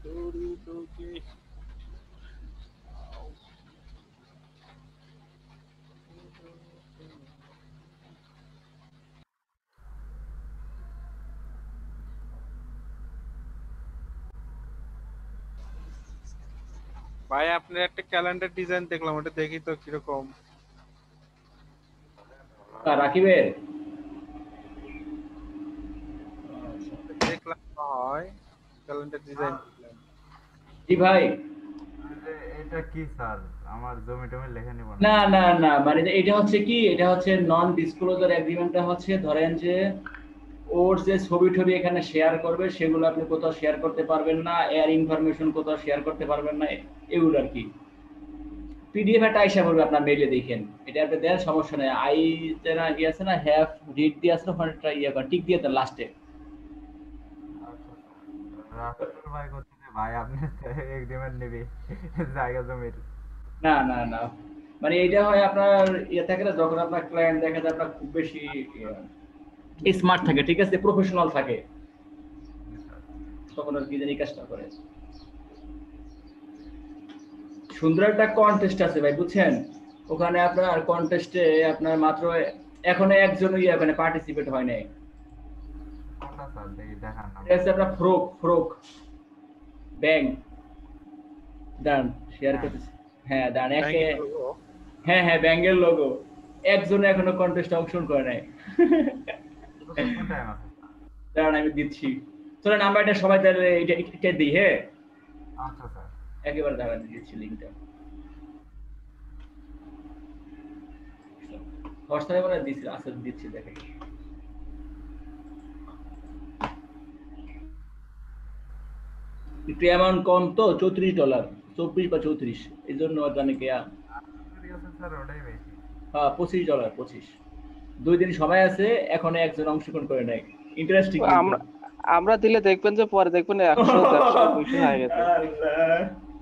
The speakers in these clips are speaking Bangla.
ভাই আপনার একটা ক্যালেন্ডার ডিজাইন দেখলাম, ওটা দেখি তো কিরকম। রাকিবের দেখলাম হয় ক্যালেন্ডার ডিজাইন দেখলাম। জি ভাই। এটা কি স্যার? আমার জমি টমি লেখা নিব না নাকি? না না, মানে এটা হচ্ছে কি, এটা হচ্ছে নন ডিসক্লোজার এগ্রিমেন্টটা হচ্ছে, ধরেন যে ওর যে ছবি টবি এখানে শেয়ার করবে সেগুলো আপনি কোথাও শেয়ার করতে পারবেন না, এর ইনফরমেশন কোথাও শেয়ার করতে পারবেন না, এগুলো আর কি। পিডিএফ একটা আইসা করবে আপনার মেইলে, দেখেন এটা আপনি দেন, সমস্যা নেই। আই না কি আছে না, হ্যাভ রিড দিয়ে আছে না, ওখানে একটা ইয়ে টিক দিয়ে দেন লাস্টে। আচ্ছা স্যার। রাসেল ভাই করছে যে ভাই আপনি এগ্রিমেন্ট নিবি জায়গা জমির। না না না, মানে এইটা হয় আপনার ইয়ে থাকে না, যখন আপনার ক্লায়েন্ট দেখা যায় আপনার খুব বেশি স্মার্ট থাকে, ঠিক আছে, প্রফেশনাল থাকে, জি স্যার। তখন আর কি জানি কাজটা করে। সুন্দর একটা কন্টেস্ট আছে ভাই, বুঝছেন? ওখানে আপনার কন্টেস্টে আপনার মাত্র এখনো একজনও ইয়ে ওখানে পার্টিসিপেট হয় নাই। কোনটা স্যার দেখি দেখান না এটা আমাকে। হচ্ছে আপনার ফ্রোক ফ্রোক ব্যাংক। দাঁড়ান, শেয়ার ব্যাংক। করতেছি। হ্যাঁ দাঁড়ান একে, ব্যাংকের লোগো। হ্যাঁ হ্যাঁ ব্যাঙ্গের লোগো। একজনও এখনো কন্টেস্টে অংশগ্রহণ করে নাই। কতক্ষণ টাইম আছে স্যার? দাঁড়ান আমি দিচ্ছি। চলো নাম্বারটা সবাই তাহলে এটা দিই, হ্যাঁ আচ্ছা স্যার। একেবারে দাঁড়ান দিচ্ছি লিঙ্কটা। হোয়াটসঅ্যাপে মানে দিচ্ছি, আসলে দিচ্ছি দেখেন। একটু অ্যামাউন্ট কম তো, $34, 24 বা 34, এই জন্য জানি কে। ঠিক আছে স্যার, ওটাই বেশি। হ্যাঁ $25, 25। 2 দিন সবাই আছে, এখনো একজন অংশগ্রহণ করে নাই। ইন্টারেস্টিং কিন্তু। আমরা আমরা দিলে দেখবেন যে পরে দেখবেন 100, 150, 200 হয়ে গেছে। আল্লাহ।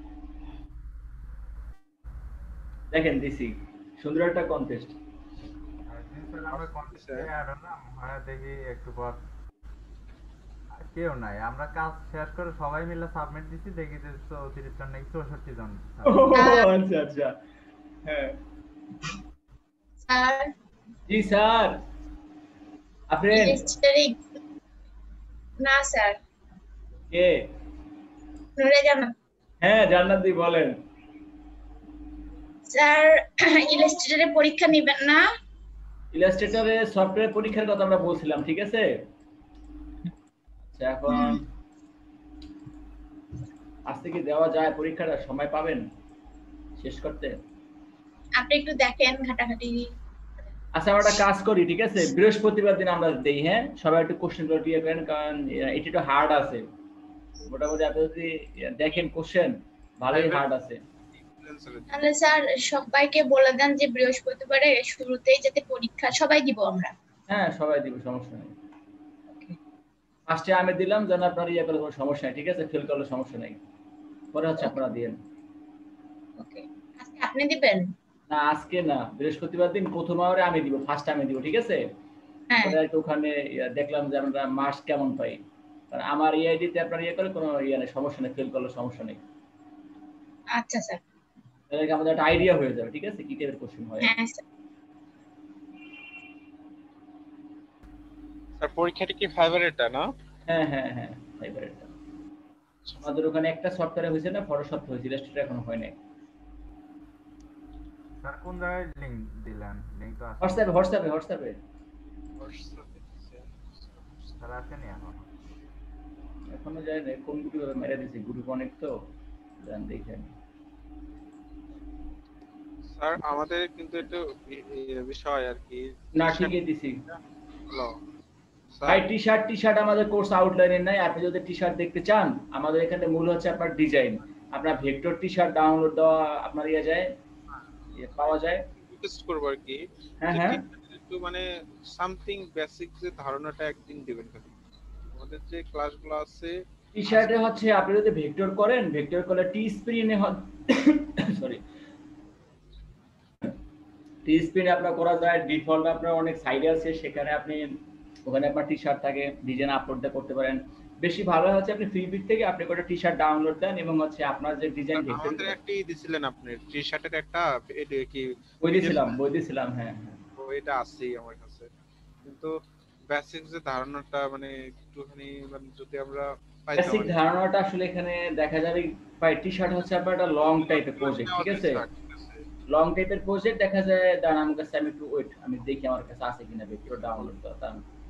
দেখেন দিছি, সুন্দর একটা কন্টেস্ট। জি স্যার, আমরা কন্টেস্টে অ্যাড হলাম, হ্যাঁ দেখি একটু পর আর কেউ নাই। আমরা কাজ শেষ করে সবাই মিলে সাবমিট দিছি, দেখি যে 34 জন নাকি 64 জন ও সাবমিট দিয়েছে। আচ্ছা আচ্ছা, হ্যাঁ। স্যার, জি স্যার, আপনি ইলাস্ট্রেটরে না স্যার, কে? নুরে জানান। হ্যাঁ জান্নাত দি বলেন। স্যার, ইলাস্ট্রেটরে পরীক্ষা নেবেন না? ইলাস্ট্রেটরে সফটওয়্যার পরীক্ষার কথা আমরা বলছিলাম, ঠিক আছে। আচ্ছা এখন হুম, আজকে কি দেওয়া যায় পরীক্ষাটা, সময় পাবেন শেষ করতে? আপনি একটু দেখেন ঘাটাঘাটি। আচ্ছা আমরা একটা কাজ করি, ঠিক আছে, বৃহস্পতিবার দিন আমরা দেই, হ্যাঁ সবাই একটু কোশ্চেন গুলো ক্লিয়ার করেন, কারণ এটা একটু হার্ড আছে মোটামুটি। আপনি যদি দেখেন কোশ্চেন ভালোই হার্ড আছে। তাহলে স্যার সবাইকে বলে দেন যে বৃহস্পতিবারে শুরুতেই যাতে পরীক্ষা সবাই দিব আমরা। হ্যাঁ সবাই দিব, সমস্যা নেই। ফার্স্টে আমি দিলাম, যেন আপনার ইয়ে করলে কোনো সমস্যা নেই, ঠিক আছে, ফেল করলে সমস্যা নেই, পরে হচ্ছে আপনারা দিয়েন। ওকে, আজকে আপনি দিবেন? না আজকে না, বৃহস্পতিবার দিন প্রথম আওয়ারে আমি দিব, ফার্স্ট আমি দিব, ঠিক আছে। হ্যাঁ, পরে একটু ওখানে দেখলাম যে আমরা মার্কস কেমন পাই, কারণ আমার ইআইডিতে আপনার ইয়ে করে কোনো ইয়ে নেই, সমস্যা নেই, ফেল করলে সমস্যা নেই। আচ্ছা স্যার। তাহলে আমাদের একটা আইডিয়া হয়ে যাবে, ঠিক আছে, কি টাইপের কোশ্চেন হয়। হ্যাঁ স্যার। স্যার পরীক্ষাটা কি ফাইবারেরটা না? হ্যাঁ হ্যাঁ হ্যাঁ, ফাইবারেরটা। আমাদের ওখানে একটা সফটওয়্যারে হয়েছে না, ফটোশপ হয়েছে, ইলাস্ট্রেটর এখনো হয় নাই। স্যার কোন জায়গায় লিংক দিলেন? লিংক তো আসেনি। হোয়াটসঅ্যাপে হোয়াটসঅ্যাপে হোয়াটসঅ্যাপে। স্যার আসেনি এখনো। এখনো যায় না, কোন গ্রুপে মেরে দিয়েছি, গ্রুপ অনেক তো, জান দেখেন। স্যার আমাদের কিন্তু একটু বিষয় আর কি। না ঠিকই দিছি হ্যালো ভাই। স্যার। টি-শার্ট আমাদের কোর্স আউটলাইনে নাই। আপনি যদি টি-শার্ট দেখতে চান, আমাদের এখানে মূল হচ্ছে আপনার ডিজাইন। আপনার ভেক্টর টি-শার্ট ডাউনলোড দেওয়া আপনার ইয়ে যায়, পাওয়া যায়। রিকোয়েস্ট করব আর কি, হ্যাঁ যে হ্যাঁ, একটু মানে সামথিং বেসিক যে ধারণাটা একদিন দিবেন খালি। আমাদের যে ক্লাসগুলো আছে টি-শার্টে হচ্ছে আপনি যদি ভেক্টর করেন, ভেক্টর করলে টি স্প্রিনে সরি, টি স্প্রিনে আপনার করা যায়। ডিফল্ট আপনার অনেক সাইড আছে, সেখানে আপনি ওখানে আপনার টি-শার্ট থাকে, ডিজাইন আপলোড করতে পারেন। বেশি ভালো হচ্ছে আপনি ফ্রিবিট থেকে আপনি একটা টি-শার্ট ডাউনলোড দেন এবং হচ্ছে আপনার যে ডিজাইন আমাদের একটি দিছিলেন আপনি টি-শার্টের একটা এটা কি বই দিছিলাম, হ্যাঁ হ্যাঁ। এটা আছেই আমার কাছে, কিন্তু বেসিক যে ধারণাটা মানে একটুখানি মানে যদি আমরা পাইতাম বেসিক ধারণাটা আসলে এখানে দেখা যাবে ভাই টি-শার্ট হচ্ছে আপনার একটা লং টাইপের প্রজেক্ট, ঠিক আছে? লং টাইপের প্রজেক্ট দেখা যায়। দাঁড়ান আমার কাছে, আমি একটু ওয়েট, আমি দেখি আমার কাছে আছে কিনা ভেক্টর ডাউনলোড করা।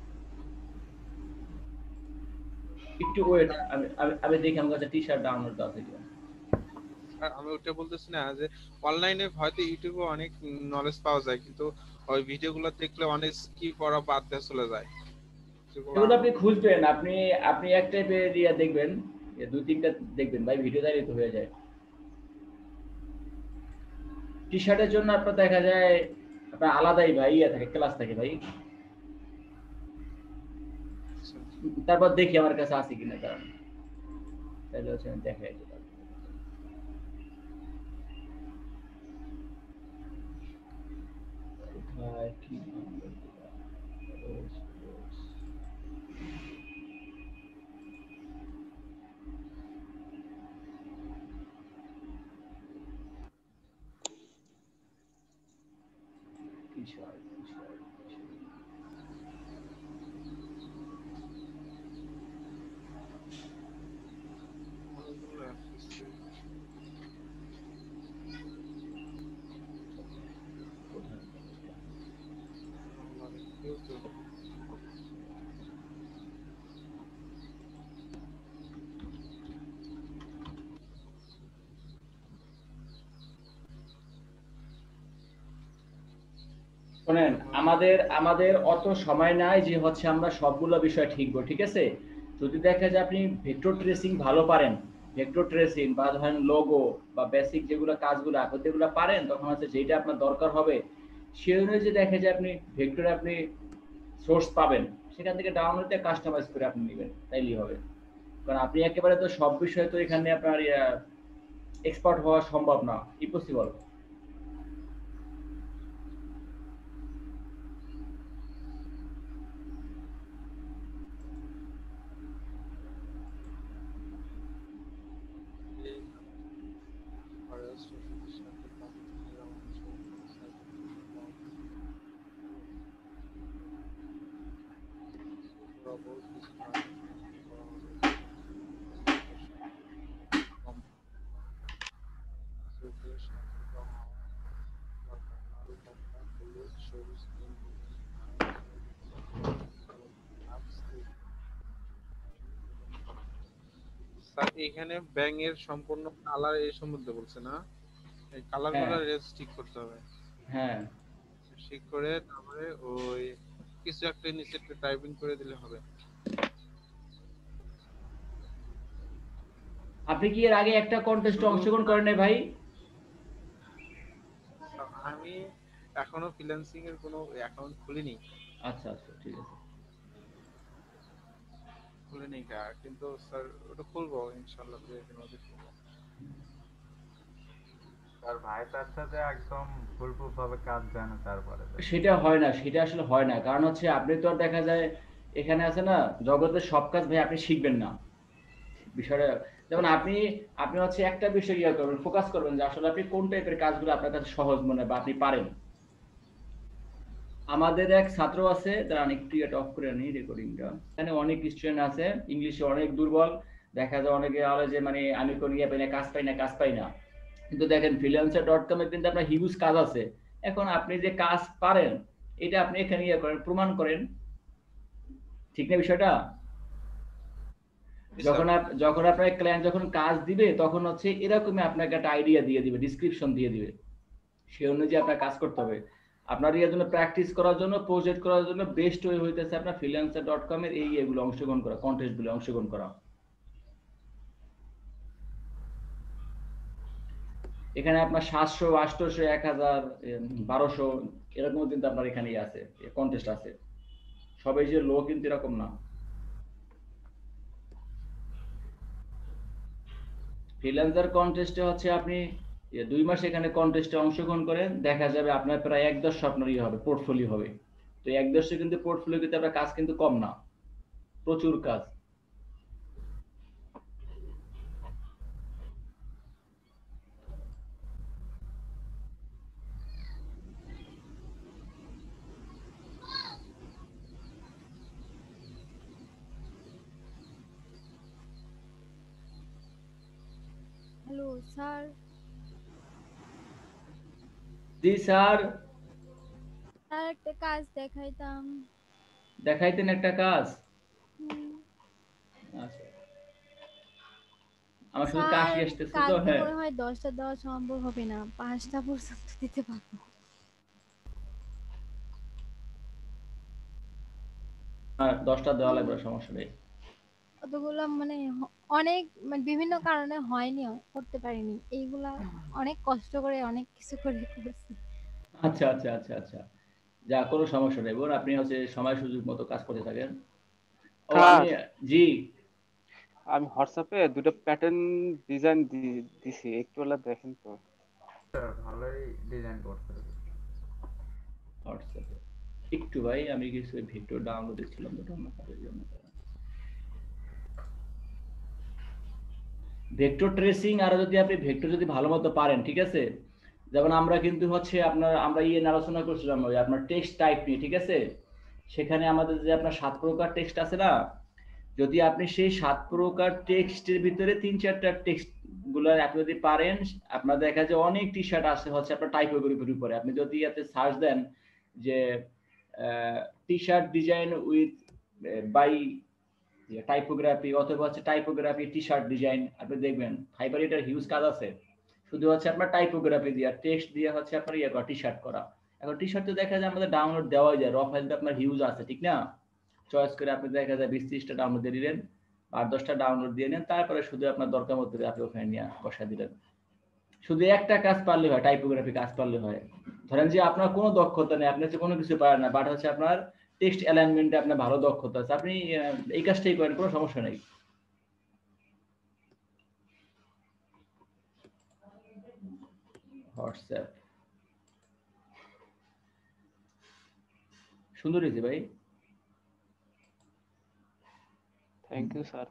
একটু ওয়েট, আমি দেখি আমার কাছে টি-শার্ট ডাউনলোড আছে কিনা। আমি ওটা বলতেছি না যে অনলাইনে হয়তো ইউটিউবে অনেক নলেজ পাওয়া যায়, কিন্তু ওই ভিডিওগুলো দেখলে অনেক স্কিপ করা বাদ দিয়ে চলে যায়। এগুলো আপনি খুঁজবেন, আপনি এক টাইপের ইয়া দেখবেন, দুই তিনটা দেখবেন ভাই, ভিডিও দাঁড়িয়ে তো হয়ে যায়। টি-শার্টের জন্য আপনার দেখা যায় আপনার আলাদাই ভাই ইয়া থাকে, ক্লাস থাকে ভাই। তারপর দেখি আমার কাছে আছে কিনা, কারণ তাহলে হচ্ছে আমি দেখাই দিতে পারবো। কোথায় কি টি-শার্ট শোনেন, আমাদের অত সময় নাই যে হচ্ছে আমরা সবগুলো বিষয় শিখবো, ঠিক আছে? যদি দেখা যায় আপনি ভেক্টর ট্রেসিং ভালো পারেন, ভেক্টর ট্রেসিং বা ধরেন লোগো বা বেসিক যেগুলো কাজগুলো আপনি এগুলো পারেন, তখন হচ্ছে যেটা আপনার দরকার হবে সেই অনুযায়ী দেখা যায় আপনি ভেক্টরে আপনি সোর্স পাবেন, সেখান থেকে ডাউনলোড দিয়ে কাস্টমাইজ করে আপনি নেবেন, তাইলেই হবে। কারণ আপনি একেবারে তো সব বিষয়ে তো এখানে আপনার এক্সপার্ট হওয়া সম্ভব না, ইম্পসিবল। এখানে ব্যাং এর সম্পূর্ণ কালার এই সম্বন্ধে বলছে না, এই কালারগুলো রেজ ঠিক করতে হবে। হ্যাঁ, ঠিক করে তারপরে ওই কিছু একটা নিচে টাইপিং করে দিলে হবে। আপনি কি এর আগে একটা কন্টেস্টে অংশগ্রহণ করেন নাই ভাই? আমি এখনো ফ্রিল্যান্সিং এর কোনো অ্যাকাউন্ট খুলিনি। আচ্ছা আচ্ছা, ঠিক আছে। খুলিনি, কিন্তু স্যার ওটা খুলবো ইনশাআল্লাহ। তার ভাই তার সাথে একদম ফুলপ্রুফ ভাবে কাজ জানে, তারপরে সেটা হয় না, সেটা আসলে হয় না। কারণ হচ্ছে আপনি তো দেখা যায় এখানে আছে না, জগতের সব কাজ ভাই আপনি শিখবেন না। বিষয়টা যেমন আপনি হচ্ছে একটা বিষয় ইয়া করবেন, ফোকাস করবেন যে আসলে আপনি কোন টাইপের কাজগুলো আপনার কাছে সহজ মনে বা আপনি পারেন। আমাদের এক ছাত্র আছে, তারা একটু এটা অফ করে নি রেকর্ডিংটা। এখানে অনেক স্টুডেন্ট আছে ইংলিশে অনেক দুর্বল, দেখা যায় অনেকে বলে যে মানে আমি কোন ইয়ে পাই না, কাজ পাই না। কিন্তু দেখেন freelancer.com এ কিন্তু আপনার হিউজ কাজ আছে। এখন আপনি যে কাজ পারেন এটা আপনি এখানে ইয়ে করেন, প্রমাণ করেন, ঠিক না বিষয়টা? যখন আপনার ক্লায়েন্ট যখন কাজ দিবে তখন হচ্ছে এরকমই আপনাকে একটা আইডিয়া দিয়ে দিবে, ডেসক্রিপশন দিয়ে দিবে, সেই অনুযায়ী আপনার কাজ করতে হবে। আপনার এর জন্য প্র্যাকটিস করার জন্য, প্রজেক্ট করার জন্য বেস্ট ওয়ে হইতেছে আপনার freelancer.com এর এই এগুলো অংশগ্রহণ করা, কন্টেস্টগুলো অংশগ্রহণ করা। এখানে আপনার 700, 800, 1000, 1200 এরকম কিন্তু আপনার এখানেই আছে, কন্টেস্ট আছে। সবাই যে লো কিন্তু এরকম না। ফ্রিল্যান্সার কন্টেস্টে হচ্ছে আপনি 2 মাস এখানে কন্টেস্টে অংশগ্রহণ করেন, দেখা যাবে আপনার প্রায় 1/10 আপনার ইয়ে হবে, পোর্টফোলিও হবে। তো 1/10 কিন্তু পোর্টফোলিও কিন্তু আপনার কাজ কিন্তু কম না, প্রচুর কাজ। Hello sir. জি স্যার, স্যার একটা কাজ দেখাইতাম। দেখাইতেন একটা কাজ। হুম, আচ্ছা, আমার শুধু কাশি স্যার আসতেছে তো। কালকে হ্যাঁ, মনে হয় 10টা দেওয়া সম্ভব হবে না, 5টা পর্যন্ত দিতে পারবো। আর 10টা দেওয়া হুম, লাগবে, সমস্যা নেই। অতগুলো মানে অনেক মানে বিভিন্ন কারণে হয়নি, করতে পারিনি এইগুলা। অনেক কষ্ট করে অনেক কিছু করে করেছি। আচ্ছা আচ্ছা আচ্ছা আচ্ছা, যা কোনো সমস্যা নেই বোন, আপনি হচ্ছে সময় সুযোগ মতো কাজ করতে থাকেন। ও আমি, স্যার জি, আমি হোয়াটসঅ্যাপে দুটো প্যাটার্ন ডিজাইন দিছি, একটু হলে দেখেন তো। ভালোই ডিজাইন করছে। হোয়াটসঅ্যাপে একটু ভাই, আমি কিছু ভিডিও ডাউনলোড দিচ্ছিলাম তো অন্য কাজের জন্য। ভেক্টর ট্রেসিং, আর যদি আপনি ভেক্টর যদি ভালো মতো পারেন, ঠিক আছে, যেমন আমরা কিন্তু হচ্ছে আপনার, আমরা নিয়ে আলোচনা করছিলাম ওই আপনার টেক্সট টাইপ নিয়ে, ঠিক আছে। সেখানে আমাদের যে আপনার 7 প্রকার টেক্সট আছে না, যদি আপনি সেই 7 প্রকার টেক্সটের ভিতরে 3-4টা টেক্সট গুলো আপনি যদি পারেন, আপনার দেখা যায় অনেক টি শার্ট আছে হচ্ছে আপনার টাইপোগ্রাফির উপরে। আপনি যদি এতে সার্চ দেন যে T shirt design with by typography, অথবা হচ্ছে টাইপোগ্রাফি টি শার্ট ডিজাইন, আপনি দেখবেন ফাইবার এটার হিউজ কাজ আছে। শুধু হচ্ছে আপনার টাইপোগ্রাফি দিয়ে টেক্সট দিয়ে হচ্ছে আপনার ইয়ে করা টি শার্ট করা। এখন টি শার্ট তো দেখা যায় আমাদের ডাউনলোড দেওয়া যায়, র ফাইল তো আপনার হিউজ আছে, ঠিক না। চয়েস করে আপনি দেখা যায় 20-30টা ডাউনলোড দিয়ে দিলেন, 8-10টা ডাউনলোড দিয়ে নেন, তারপরে শুধু আপনার দরকার মতো আপনি ওখানে নিয়ে বসা দিলেন। শুধু একটা কাজ পারলে হয়, টাইপোগ্রাফি কাজ পারলে হয়। ধরেন যে আপনার কোনো দক্ষতা নেই, আপনি হচ্ছে কোনো কিছু পারেন না, বাট হচ্ছে আপনার টেক্সট অ্যালাইনমেন্টে আপনার ভালো দক্ষতা আছে, আপনি এই কাজটাই করেন, কোনো সমস্যা নেই। হোয়াটসঅ্যাপ সুন্দর হয়েছে ভাই। Thank you sir.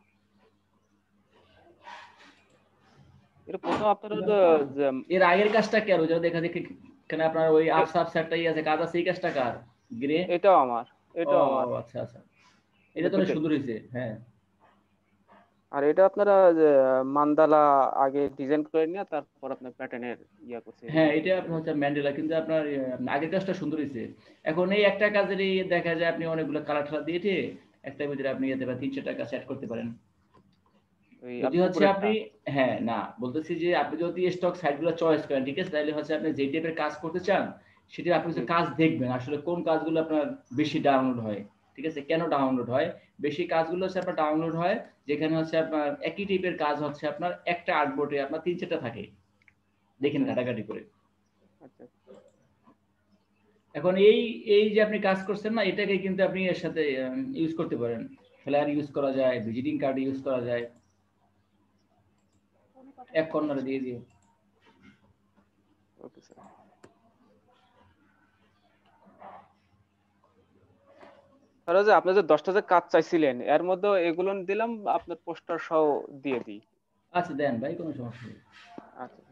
এটা প্রথম আপনারা তো যে এর আগের কাজটা কি, আর ওই যে দেখা দেখি এখানে আপনার ওই আপস আপস একটা ইয়ে আছে, কাজ আছে, এই কাজটা কার? গ্রে। এটাও আমার, ও এটাও আমার। আচ্ছা আচ্ছা, এটা এটা তো অনেক দুটোই। সুন্দর হয়েছে, হ্যাঁ। আর এটা আপনারা যে মান্দালা আগে ডিজাইন করে নিয়ে তারপর আপনার প্যাটার্নের ইয়া করছে হ্যাঁ, এরকম। এটা আপনার হচ্ছে ম্যান্ডেলা, কিন্তু আপনার আগের কাজটা সুন্দর হয়েছে। এখন এই একটা কাজেরই দেখা যায় আপনি অনেকগুলো কালার টালার দিয়ে একটা ভিতরে আপনি এতে 3-4টা কাজ সেট করতে পারেন। ওই যদি হচ্ছে উপরেরটা। আপনি, হ্যাঁ না, বলতেছি যে আপনি যদি স্টক সাইটগুলো চয়েস করেন, ঠিক আছে, তাহলে হচ্ছে আপনি যে টাইপের কাজ করতে চান সেটা আপনি জি হচ্ছে কাজ দেখবেন আসলে কোন কাজগুলো আপনার বেশি ডাউনলোড হয়, ঠিক আছে, কেন ডাউনলোড হয়। বেশি কাজগুলো হচ্ছে আপনার ডাউনলোড হয় যেখানে হচ্ছে আপনার একই টাইপের কাজ হচ্ছে আপনার একটা আর্টবোর্ডে আপনার 3-4টা থাকে, দেখেন আচ্ছা আচ্ছা ঘাটাঘাটি করে। আচ্ছা। এখন এই এই যে আপনি কাজ করছেন না, এটাকে কিন্তু আপনি এর সাথে ইউজ করতে পারেন। ফ্লায়ার ইউজ করা যায়, ভিজিটিং কার্ড ইউজ করা যায়, এক কর্নারে দিয়ে দিয়ে। Okay sir. আর ওই যে আপনি যে 10টা যে কাজ চাইছিলেন এর মধ্যে এগুলো দিলাম, আপনার পোস্টার সহ দিয়ে দিই। আচ্ছা দেন ভাই, কোনো সমস্যা নেই। আচ্ছা।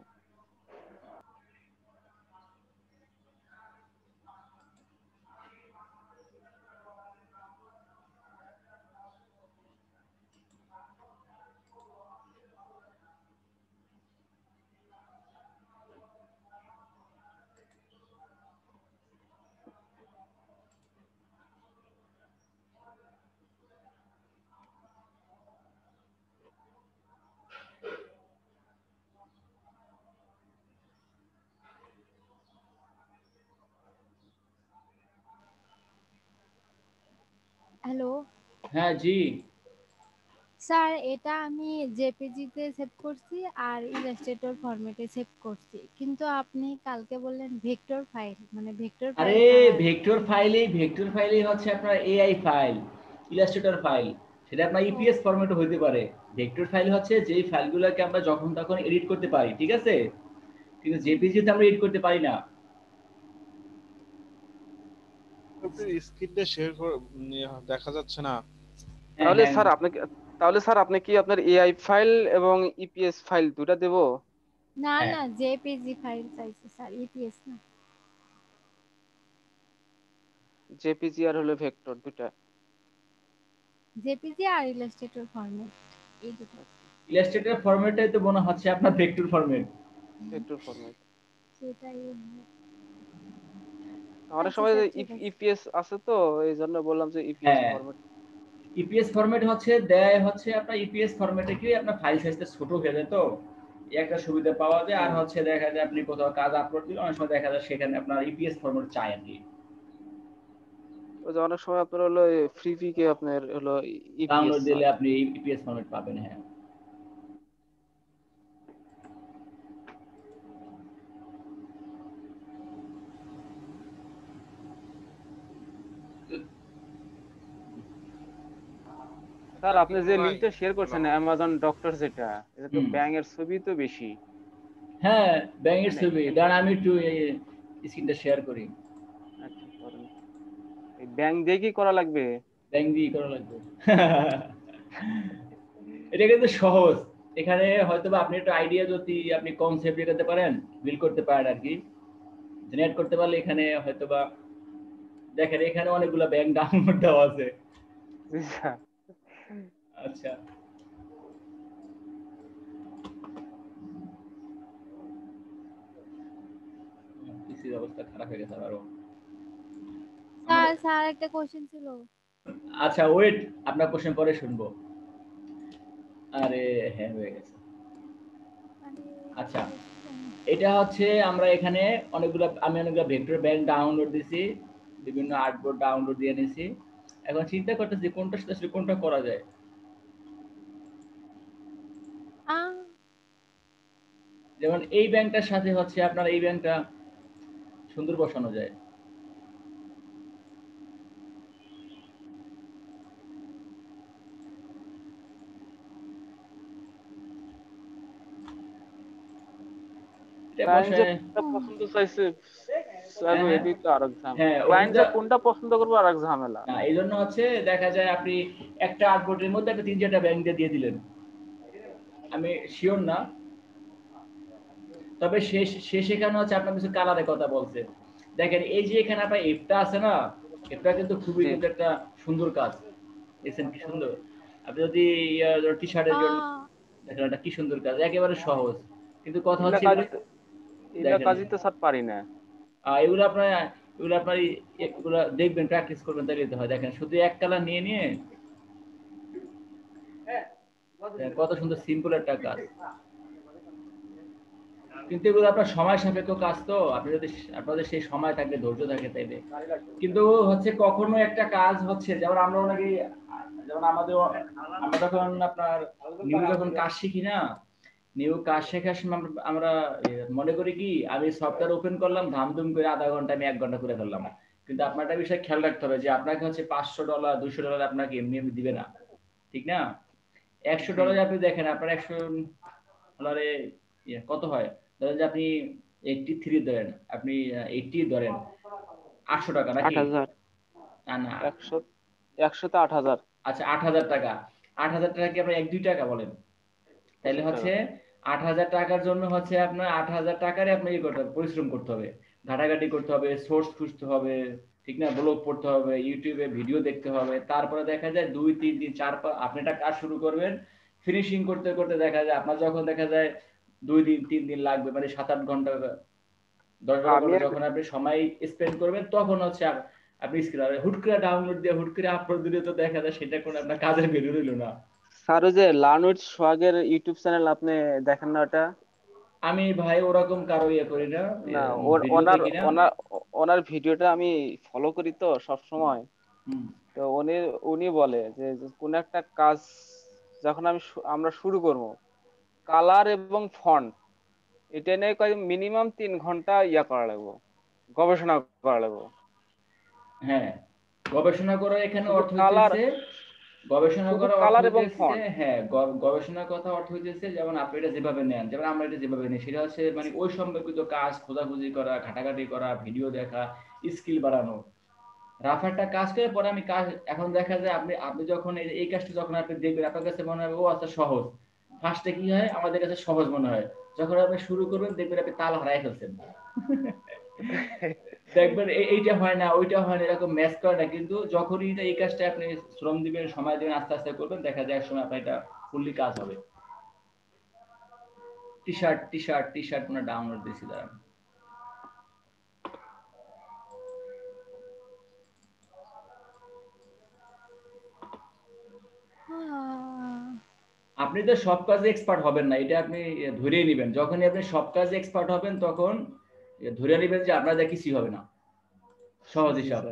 হ্যালো হ্যাঁ জি। স্যার, এটা আমি জেপিজি-তে সেভ করছি আর ইলাস্ট্রেটর ফরম্যাটে সেভ করছি, কিন্তু আপনি কালকে বললেন ভেক্টর ফাইল, মানে ভেক্টর আরে ফাইলটা আবার ভেক্টর ফাইলেই হচ্ছে আপনার এআই ফাইল, ইলাস্ট্রেটর ফাইল, সেটা আপনার ও ইপিএস ফরম্যাটে হইতে পারে। ভেক্টর ফাইল হচ্ছে যেই ফাইলগুলোকে আমরা যখন তখন এডিট করতে পারি, ঠিক আছে, কিন্তু জেপিজিতে আমরা এডিট করতে পারি না। আপনি স্ক্রিনটা শেয়ার দেখা যাচ্ছে না। হ্যাঁ তাহলে হ্যাঁ, স্যার আপনি তাহলে স্যার আপনি কি আপনার এআই ফাইল এবং ইপিএস ফাইল দুটো দেবো? না হ্যাঁ, না, জেপিজি ফাইল চাইছে স্যার, ইপিএস না। জেপিজি আর হলো ভেক্টর দুটা। জেপিজি আর ইলাস্ট্রেটর ফরম্যাট, এই দুটো। ইলাস্ট্রেটর ফরম্যাটটাই তো মনে হচ্ছে আপনার ভেক্টর ফরম্যাট। Vector format. সেটাই। অনেক আচ্ছা সময় স্যার, ঠিক আছে। ইপিএস আছে তো এই জন্য বললাম যে ইপিএস হ্যাঁ, ফরম্যাট। ইপিএস ফরম্যাট হচ্ছে দেয় হচ্ছে আপনার ইপিএস ফরম্যাটে কি আপনার ফাইল সাইজটা ছোট হয়ে যায়, তো এই একটা সুবিধা পাওয়া যায়। আর হচ্ছে দেখা যায় আপনি কোথাও কাজ আপলোড দিলে অনেক সময় দেখা যায় সেখানে আপনার ইপিএস ফরম্যাট চাই আর কি। ওই যে অনেক সময় আপনার হলো ফ্রি পিকে আপনার হলো ইপিএস ডাউনলোড দিলে আপনি ইপিএস ফরম্যাট পাবেন। হ্যাঁ, স্যার আপনি যে ভাই, লিংকটা শেয়ার করছেন অ্যামাজন ডক্টর, যেটা এটা তো হুম, ব্যাং এর ছবি তো বেশি। হ্যাঁ ব্যাঙের মানে ছবি, দাঁড়ান আমি একটু স্ক্রিনটা শেয়ার করি। আচ্ছা করেন। এই ব্যাং দিয়ে কি করা লাগবে? ব্যাঙ দিয়ে করা লাগবে। এটা কিন্তু সহজ। এখানে হয়তোবা আপনি একটা আইডিয়া যদি আপনি কনসেপ্ট যেতে পারেন, বিল করতে পারেন আর কি, জেনারেট করতে পারলে এখানে হয়তোবা দেখেন এখানে অনেকগুলো ব্যাংক ডাউনলোড দেওয়া আছে। জি স্যার। আচ্ছা, পিসির অবস্থা খারাপ হয়ে গেছে আরো। স্যার স্যার একটা কোশ্চেন ছিল। আচ্ছা ওয়েট, আপনার কোশ্চেন পরে শুনবো। আরে হ্যাঁ হয়ে গেছে। আরে আচ্ছা, question। এটা হচ্ছে আমরা এখানে আমি অনেকগুলো ভেক্টর ব্যাংক ডাউনলোড দিছি, বিভিন্ন আর্টবোর্ড ডাউনলোড দিয়ে নিছি। এখন চিন্তা করতেছি কোনটার সাথে আসলে কোনটা করা যায়। আহ যেমন এই ব্যাংকটার সাথে হচ্ছে আপনার এই ব্যাংকটা সুন্দর বসানো যায়। এটা ক্লায়েন্ট যে বসায়। কোনটা পছন্দ চাইছে স্যার, হ্যাঁ হ্যাঁ এটাই তো আরেক ঝামেলা। হ্যাঁ, ক্লায়েন্ট যে কোনটা পছন্দ করবে আরেক ঝামেলা। না এই জন্য হচ্ছে দেখা যায় আপনি একটা আর্টবোর্ডের মধ্যে আপনি 3-4টা ব্যাংক দিয়ে দিলেন, আমি শিওর না, তবে সে সেখানে হচ্ছে আপনার কিছু কালারের কথা বলছে। দেখেন এই যে এখানে আপনার এফটা আছে না, এফটা কিন্তু খুবই জি। কিন্তু একটা সুন্দর কাজ। দেখছেন কি সুন্দর। আপনি যদি টি শার্টের জন্য আহ দেখেন এটা কি সুন্দর কাজ, একেবারে সহজ। কিন্তু কথা এগুলা হচ্ছে এগুলো কাজই তো এগুলা দেখেন কাজই তো স্যার পারি না। এগুলো আপনার এগুলো দেখবেন, প্র্যাকটিস করবেন তাহলে তো হয়। দেখেন শুধু এক কালার নিয়ে নিয়ে দেখেন কত সুন্দর সিম্পল একটা কাজ। কিন্তু এগুলো আপনার সময় সাপেক্ষ কাজ, তো আপনি যদি আপনাদের সেই সময় থাকে ধৈর্য থাকে তাইলে কিন্তু হচ্ছে কখনো একটা কাজ হচ্ছে, যেমন আমরা অনেকে যেমন আমরা যখন আপনার নিউ যখন কাজ শিখি না, নিউ কাজ শেখার সময় আমরা মনে করি কি আমি সফটওয়্যার ওপেন করলাম ধামধুম করে আধা ঘন্টা আমি 1 ঘন্টা করে ফেললাম। কিন্তু আপনার একটা বিষয় খেয়াল রাখতে হবে যে আপনাকে হচ্ছে $500 $200 আপনাকে এমনি এমনি দিবে না, ঠিক না? একশো জি। ডলারে আপনি দেখেন আপনার $100 কত হয়, ধরেন যে আপনি 83 ধরেন, আপনি 80 ধরেন, 800 টাকা নাকি? 8,000। না না, 100 100তে 8,000। আচ্ছা 8,000 টাকা। 8,000 টাকা কি আপনার 1-2 টাকা বলেন? তাহলে 80 হচ্ছে টাকা। 8,000 টাকার জন্য হচ্ছে আপনার 8,000 টাকারে আপনার ইয়ে করতে হবে, পরিশ্রম করতে হবে, ঘাটাঘাটি করতে হবে, সোর্স খুঁজতে হবে, ঠিক না, ব্লগ পড়তে হবে, ইউটিউবে ভিডিও দেখতে হবে, তারপরে দেখা যায় 2-3 দিন 4 আপনি একটা কাজ শুরু করবেন, ফিনিশিং করতে করতে দেখা যায় আপনার যখন দেখা যায় 2 দিন 3 দিন লাগবে, মানে 7-8 ঘন্টা 10-12 ঘন্টা আমি যখন আপনি সময় স্পেন্ড করবেন তখন হচ্ছে আপনি স্কিল হুট করে ডাউনলোড দিয়ে হুট করে আপলোড দিলে তো দেখা যায় সেটা কোনো আপনার কাজের ভ্যালু রইল না। স্যার ওই যে লার্ন উইথ সোহাগের ইউটিউব চ্যানেল আপনি দেখেন না ওটা? আমি ভাই ওরকম কারো ইয়ে করি না, না, ভিডিও ওনার দেখি না। ওনার ওনার ভিডিওটা আমি ফলো করি তো সব সময়। হুম, তো উনি উনি বলে যে যে কোন একটা কাজ যখন আমরা শুরু করব, কালার এবং ফন্ট এটা নিয়ে মিনিমাম 3 ঘন্টা করা লাগবে, গবেষণা করা লাগবে। হ্যাঁ গবেষণা করার এখানে শুধু অর্থ কালার, হইতেছে, গবেষণা শুধু করার অর্থ কালার এবং হইতেছে ফন্ট। হ্যাঁ গবেষণার কথা অর্থ হইতেছে যেমন আপনি এটা যেভাবে নেন, যেমন আমরা এটা যেভাবে নিই সেটা হচ্ছে মানে ওই সম্পর্কিত কাজ খোঁজাখুঁজি করা, ঘাটাঘাটি করা, ভিডিও দেখা, স্কিল বাড়ানো, রাফ একটা কাজ করে পরে আমি কাজ। এখন দেখা যায় আপনি আপনি যখন এই কাজটা যখন আপনি দেখবেন আপনার কাছে মনে হবে ও আচ্ছা সহজ, ফার্স্টে কি হয় আমাদের কাছে সহজ মনে হয়, যখন আপনি শুরু করবেন দেখবেন আপনি তাল হারাই ফেলছেন। দেখবেন এইটা হয় না ওইটা হয় না এরকম ম্যাচ করে না, কিন্তু যখনই এই কাজটা আপনি শ্রম দিবেন সময় দিবেন আস্তে আস্তে করবেন দেখা যায় একসময় আপনার এটা ফুললি কাজ হবে। টি শার্ট মানে ডাউনলোড দিছি দাঁড়ান। আপনি তো সব কাজে এক্সপার্ট হবেন না, এটা আপনি ধরেই নেবেন। যখনই আপনি সব কাজে এক্সপার্ট হবেন তখন ধরে নেবেন যে আপনার যা কিছুই হবে না, সহজ জি হিসাব। স্যার।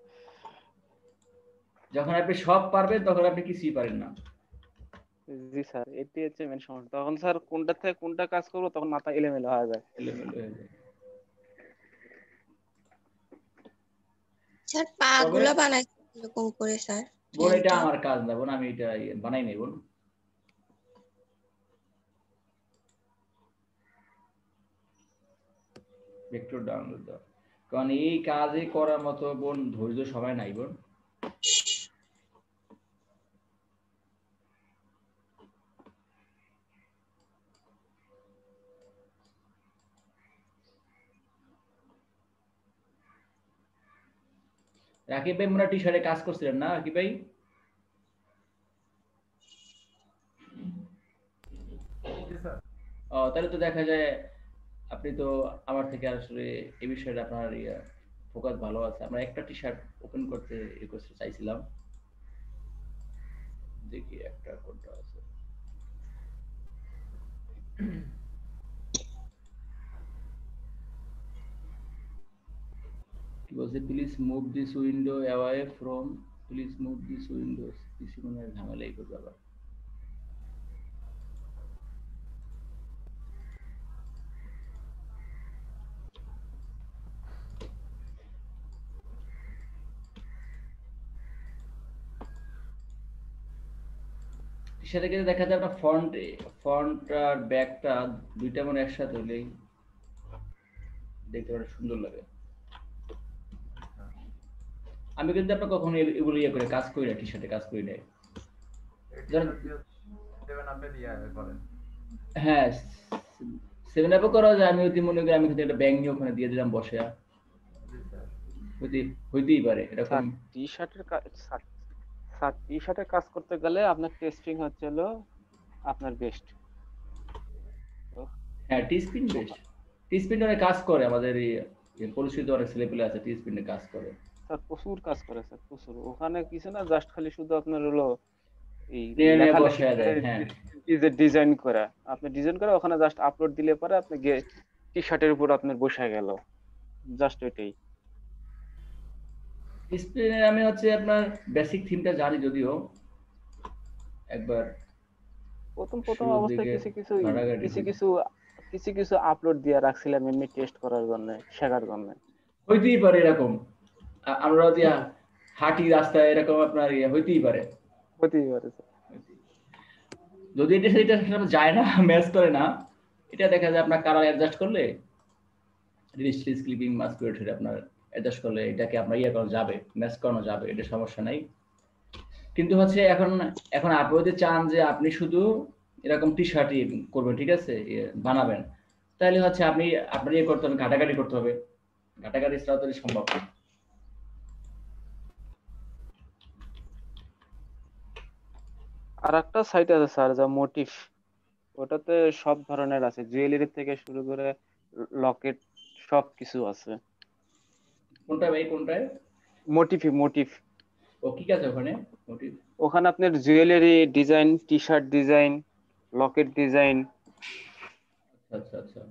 যখন আপনি সব পারবেন তখন আপনি কিছুই পারেন না। জি স্যার, এটি হচ্ছে মেন সমস্যা। তখন স্যার কোনটা থেকে কোনটা কাজ করবো তখন মাথা এলোমেলো হয়ে যায়। এলোমেলো হয়ে যায়। স্যার পা তবে গুলো বানাইছে এরকম করে স্যার বোন, এটা ট্রেনটা। আমার কাজ না বোন, আমি এটা বানাই নাই বোন। ভেক্টর ডাউনলোড দাও, কারণ এই কাজে করার মতো বোন ধৈর্য সময় নাই বোন। রাকিব ভাই মনে হয় টি-শার্টে কাজ করছিলেন না রাকিব ভাই? জি স্যার। তাহলে তো দেখা যায় আপনি তো আমার থেকে আসলে এই বিষয়টা আপনার ফোকাস ভালো আছে। আমরা একটা টি-শার্ট ওপেন করতে করতে চাইছিলাম, দেখি একটা কোনটা আছে। কি বলছে, please move this window away from, please move this windows. PC মনে হয় ঝামেলাই করবে আবার। সেটা কিন্তু দেখা যায় আপনার ফন্ট আর ব্যাকটা দুইটা মনে একসাথে হলেই দেখতে অনেক সুন্দর লাগে। আমি কিন্তু আপনার কখনো এগুলো করে কাজ করি না, টি-শার্টে কাজ করি না। করেন। হ্যাঁ, 7 আপও করা যায়। আমি অতি মনে করি আমি কিন্তু একটা ব্যাং নিয়ে ওখানে দিয়ে দিলাম বসে, হইতেই পারে এরকম। স্যার টি শার্টের স্যার টি শার্টের কাজ করতে গেলে আপনার টেস্টিং হচ্ছে হলো আপনার বেস্ট। হ্যাঁ, T spin best. T spin অনেক কাজ করে, আমাদের এই পরিচিত অনেক ছেলেপেলে আছে টি স্পিনে কাজ করে। স্যার প্রচুর কাজ করে স্যার, প্রচুর। ওখানে কিছু না, জাস্ট খালি শুধু আপনার হলো এই নিয়ে নিয়ে লেখালেখি বসায় দেয়। হ্যাঁ, যে ডিজাইন করা, আপনি ডিজাইন করে ওখানে জাস্ট আপলোড দিলে পরে আপনি গিয়ে টি শার্টের উপর আপনার বসে গেল, জাস্ট ওইটাই। স্পিনে আমি হচ্ছে আপনার বেসিক থিমটা জানি, যদিও একবার প্রথম শুরুর অবস্থায় দিকে কিছু কিছু ঘাটাঘাটি কিছু ছিল। কিছু কিছু কিছু আপলোড দিয়ে রাখছিলাম এমনি টেস্ট করার জন্য, শেখার জন্য। হইতেই পারে এরকম, আমরা যদি হাঁটি রাস্তায় এরকম আপনার হইতেই পারে। হতেই পারে স্যার। যদি এটা সেটা যায় না, ম্যাচ করে না, এটা দেখা যায় আপনার কালার অ্যাডজাস্ট করলে, রিলিজ ক্লিপিং মাস্কুলেট সেটা আপনার অ্যাডজাস্ট করলে এটাকে আপনার করা যাবে, ম্যাচ করানো যাবে, এটা সমস্যা নাই। কিন্তু হচ্ছে এখন আপনি যদি চান যে আপনি শুধু এরকম টি-শার্টই করবেন, ঠিক আছে, বানাবেন, তাহলে হচ্ছে আপনি আপনার করতে হবে, ঘাটাঘাটি করতে হবে। ঘাটাঘাটি ছাড়া তো সম্ভব না। আর একটা সাইট আছে স্যার, যা মোটিভ, ওটাতে সব ধরনের আছে, জুয়েলারি থেকে শুরু করে লকেট সব কিছু আছে। কোনটা ভাই, কোনটায়? মোটিভ। ও কি আছে ওখানে? মোটিভ ওখানে আপনার jewellery design, T shirt design, locket design. আচ্ছা আচ্ছা,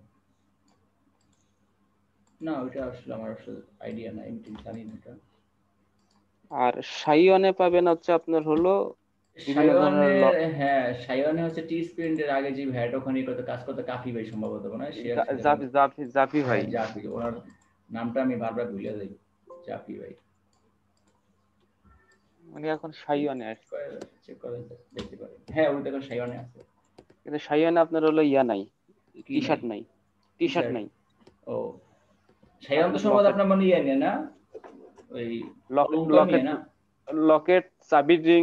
না ওইটা আসলে আমার আসলে আইডিয়া নাই, আমি ঠিক জানি না এটা। আর সাইওয়ানে পাবেন হচ্ছে আপনার হলো বিভিন্ন ধরনের সাইওয়ানের, হ্যাঁ সাইওয়ানে হচ্ছে টি স্প্রিন্টের আগে যে ভ্যাট ওখানে কত কাজ করতে, কাফি ভাই সম্ভবত মনে হয়, শেয়ার ছিল। জাফি ভাই। হ্যাঁ জাফি, ওনার নামটা আমি বারবার ভুলে যাই, জাফি ভাই। মানে এখন সাইওয়ানে আসছে, চেক করে দেখতে পারেন। হ্যাঁ উনি তো এখন সাইওয়ানে আছে, কিন্তু সাইওয়ানে আপনার হলো ইয়া নাই, কি টি নাই? শার্ট নাই, টি শার্ট নাই। ও সাইওয়ান তো আপনার সম্ভবত লকেট, আপনার মানে ইয়ে নিয়ে না, ওই অলংকার নিয়ে লকেট না? লকেট, চাবি রিং,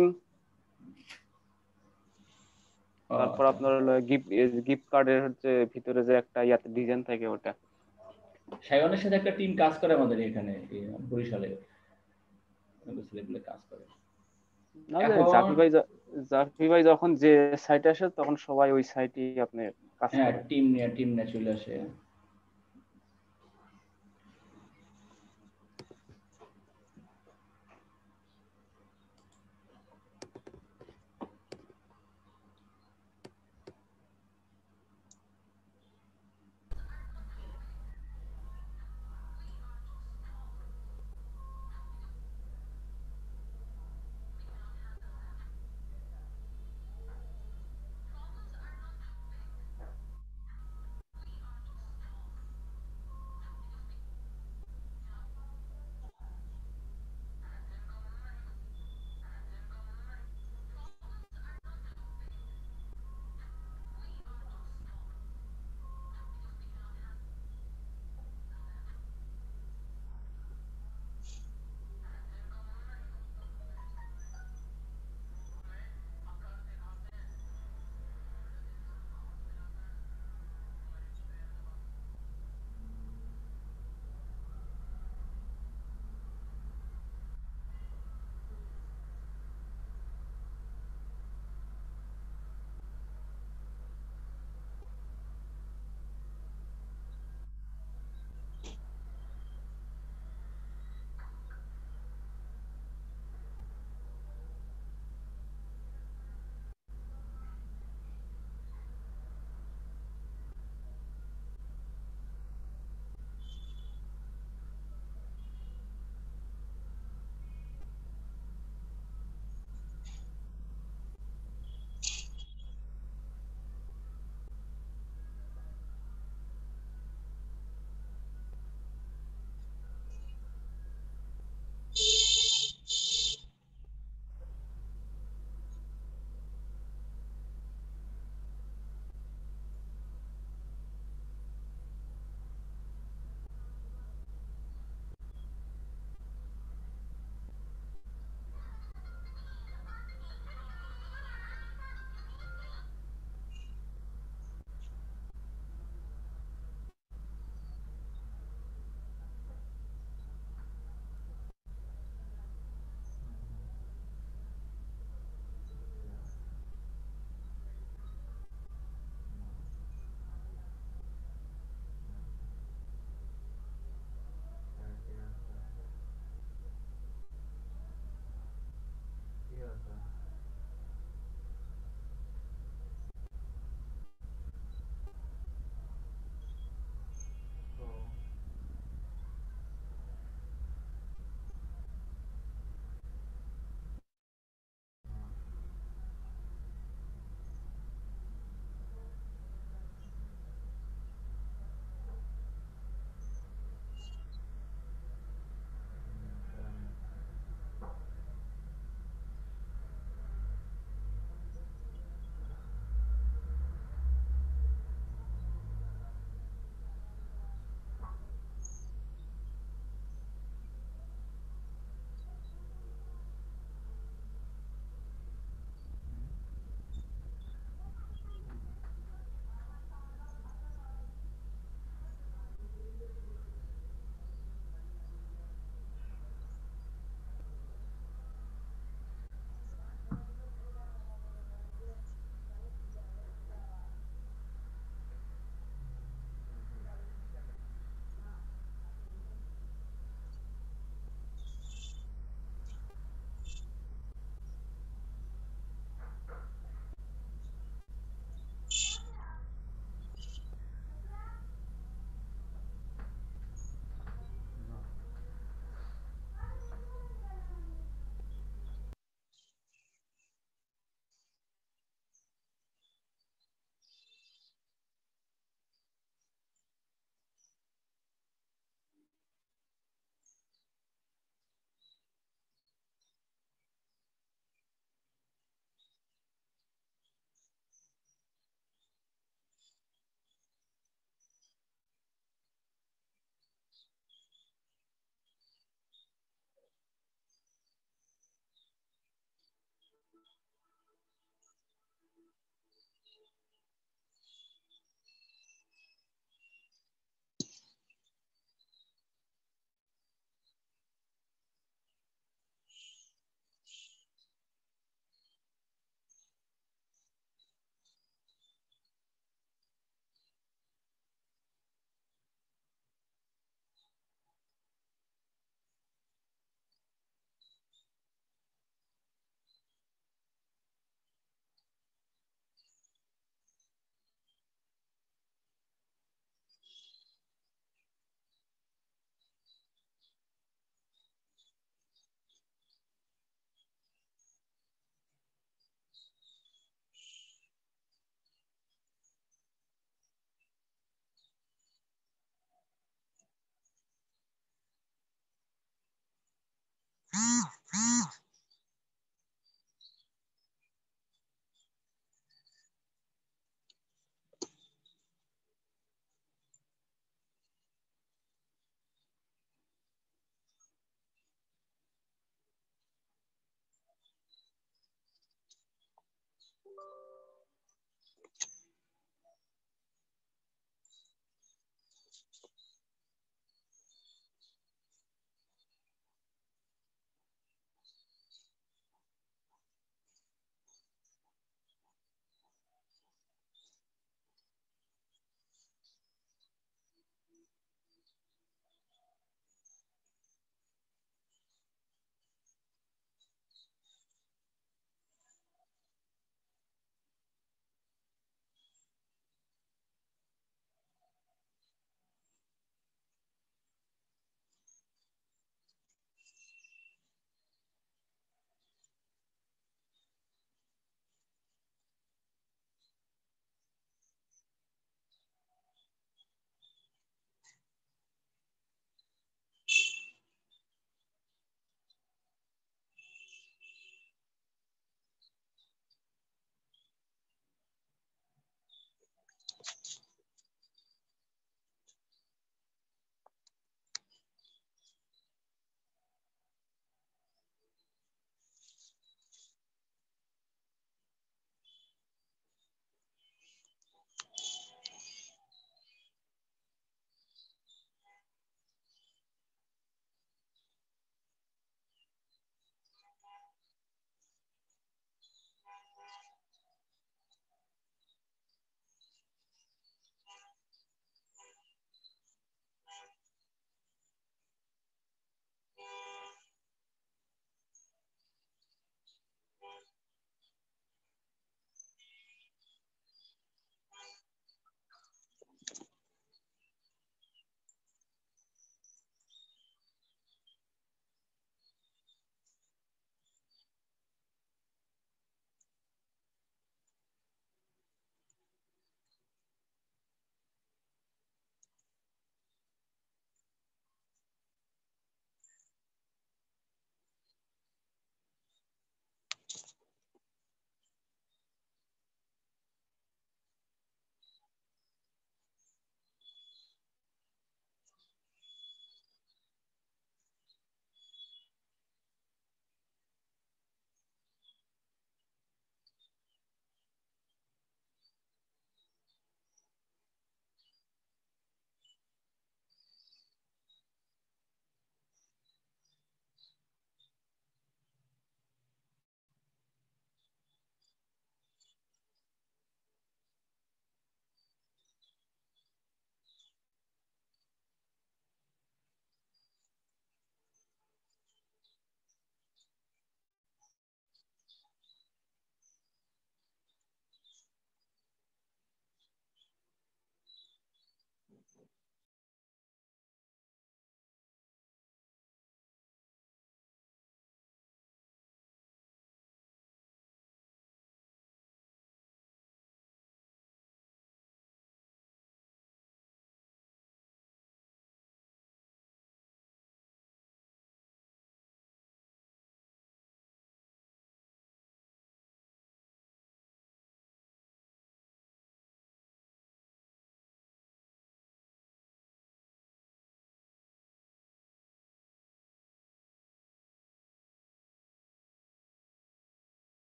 ও তারপর আচ্ছা। আপনার হলো গিফট কার্ডের হচ্ছে ভিতরে যে একটা ইয়াতে ডিজাইন থাকে ওটা। সাইওয়ানের সাথে একটা টিম কাজ করে আমাদের এখানে বরিশালে, ছেলেগুলো কাজ করে। না, এখন জাফি ভাই যখন যে সাইটে আসে তখন সবাই ওই সাইটই আপনি কাজ হ্যাঁ, করে। টিম নিয়ে চলে আসে।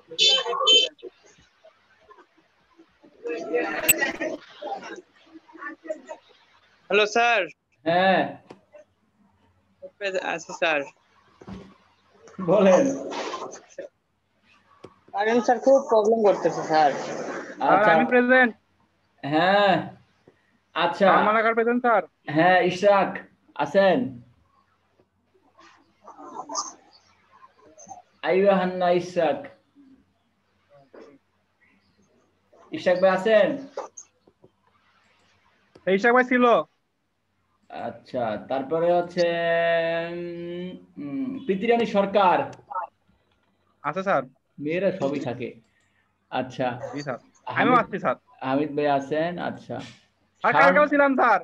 Hello sir. হ্যাঁ আচ্ছা স্যার, বলেন। কারেন্ট স্যার খুব প্রবলেম করতেছে স্যার। আচ্ছা আমি প্রেজেন্ট। হ্যাঁ আচ্ছা মালাকার প্রেজেন্ট স্যার। হ্যাঁ ইশরাক আছেন? আইয়ুহান হান্না ইশরাক। ইশরাক ভাই আছেন? ইশরাক ভাই ছিল। আচ্ছা তারপরে হচ্ছে প্রীতিরানী সরকার। আছে স্যার। মেয়েরা সবই থাকে। আচ্ছা জি স্যার, আমিও আসছি স্যার। হামিদ ভাই আছেন? আচ্ছা আর কালকেও ছিলাম স্যার।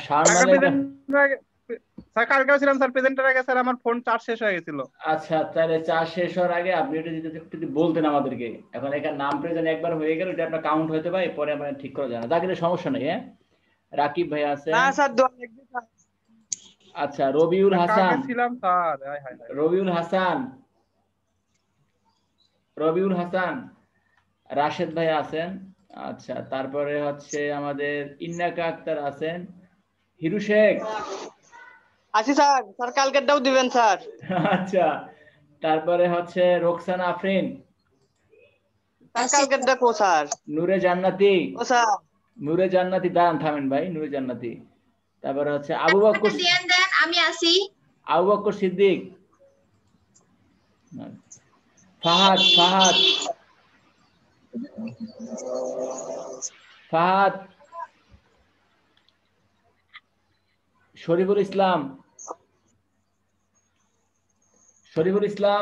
কালকেও ছিলাম স্যার, প্রেজেন্টের আগে স্যার আমার ফোন চার্জ শেষ হয়ে গেছিল। আচ্ছা তাহলে চার্জ শেষ হওয়ার আগে আপনি এটা যদি বলতেন আমাদেরকে। এখন এখানে নাম প্রেজেন্ট একবার হয়ে গেল, এটা আপনার কাউন্ট হতে পারে, পরে আমরা ঠিক করা যায় না। তাকে সমস্যা নেই। হ্যাঁ রাকিব ভাই আছে? না স্যার, দোয়া লাগবে স্যার। আচ্ছা রবিউল হাসান। কালকে ছিলাম স্যার। রবিউল হাসান, রবিউল হাসান। রাশেদ ভাই আছেন। আচ্ছা তারপরে হচ্ছে আমাদের ইন্নাকা আক্তার আছেন। হিরু শেখ আছি স্যার। স্যার কালকেরটাও দিবেন স্যার। আচ্ছা তারপরে হচ্ছে রোকসানা আফরিন। স্যার কালকেরটা কো স্যার? নূরে জান্নাতি। ও স্যার নূরে জান্নাতি, দাঁড়ান থামেন ভাই, নূরে জান্নাতি। তারপরে হচ্ছে আবু বকর। দেন আমি আসি। আবু বকর সিদ্দিক। ফাহাদ ফাহাদ ফাহাদ। শরীফুল ইসলাম। শরীফুল ইসলাম।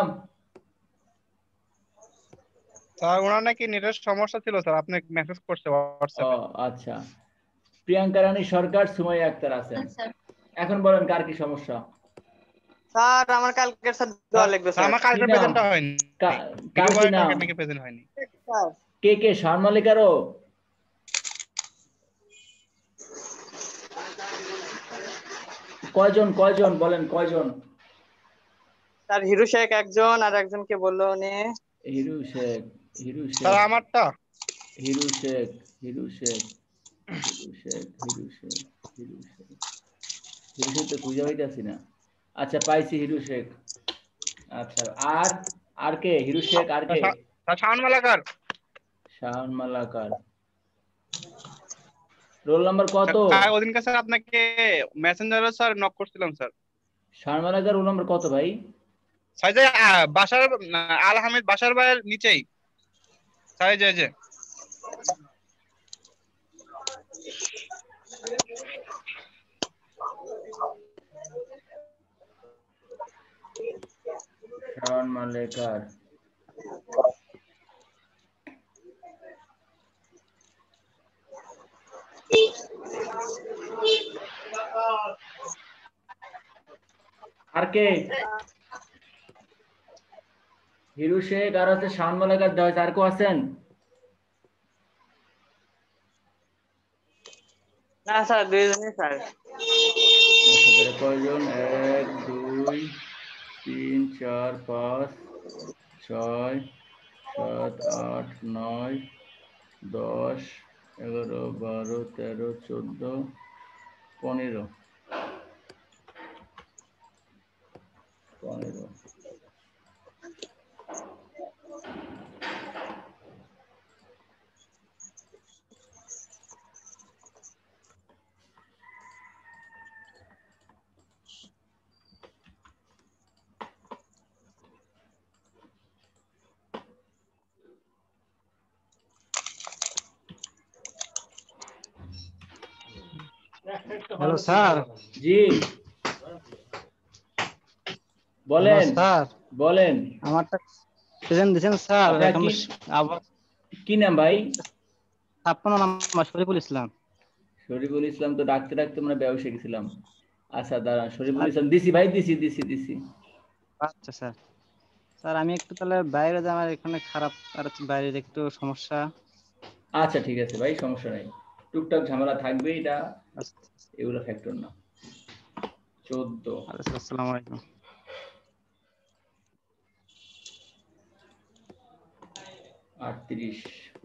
স্যার ওনার নাকি নেটের সমস্যা ছিল স্যার, আপনি মেসেজ করছে হোয়াটসঅ্যাপে। আচ্ছা প্রিয়াঙ্কা রানী সরকার, সুমাইয়া আক্তার আছেন। এখন বলেন কার কি সমস্যা? স্যার আমার কালকের স্যার দোয়া লাগবে স্যার। আমার কালকের প্রেজেন্টটা হয়নি। কার কি নাম? নাকি প্রেজেন্ট হয়নি স্যার কে কে? শান মালিকারও? কয়জন কয়জন বলেন কয়জন? স্যার হিরু শেখ একজন, আর একজনকে বললো উনি। হিরু শেখ, হিরু শেখ। স্যার আমারটা হিরু শেখ, হিরু শেখ, হিরু শেখ, হিরু শেখ, হিরু শেখ। হিরু শেখ তো খুঁজে পাইতেছি না। আচ্ছা পাইছি হিরু শেখ। আচ্ছা আর আর কে? হিরু শেখ আর কে? শাওন মালাকার। শাওন মালাকার। রোল নাম্বার কত? ওদিনকে স্যার আপনাকে মেসেঞ্জারে স্যার নক করছিলাম sir. Shaon Malakar roll number কত ভাই? স্যার যে বাসার আল হামিদ বাসার ভাইয়ের নিচেই স্যার, যে শাওন মালাকার। আর কে? হিরু শেখ আর হচ্ছে শাওন মালাকার দেওয়া হয়েছে। আর কেউ আছেন? না স্যার, দুইজনই স্যার। আচ্ছা কয়জন? 1 2 3 4 5 6 7 8 9 10 11 12 13 14 15 15। Hello sir. জি বলেন স্যার। বলেন। আমারটা প্রেজেন্ট দিয়েছেন স্যার। কি নাম ভাই? 56 নাম শরীফুল ইসলাম। শরীফুল ইসলাম তো ডাকতে ডাকতে মানে ব্যবসা গেছিলাম। আচ্ছা দাঁড়ান, শরীফুল ইসলাম দিছি ভাই, দিছি। আচ্ছা স্যার। স্যার আমি একটু তাহলে বাইরে যাই, আমার এখানে খারাপ আর বাইরের একটু সমস্যা। আচ্ছা ঠিক আছে ভাই, সমস্যা নাই। টুকটাক ঝামেলা থাকবে, এটা এগুলো ফ্যাক্টর না। 14। আসসালামু আলাইকুম। 38।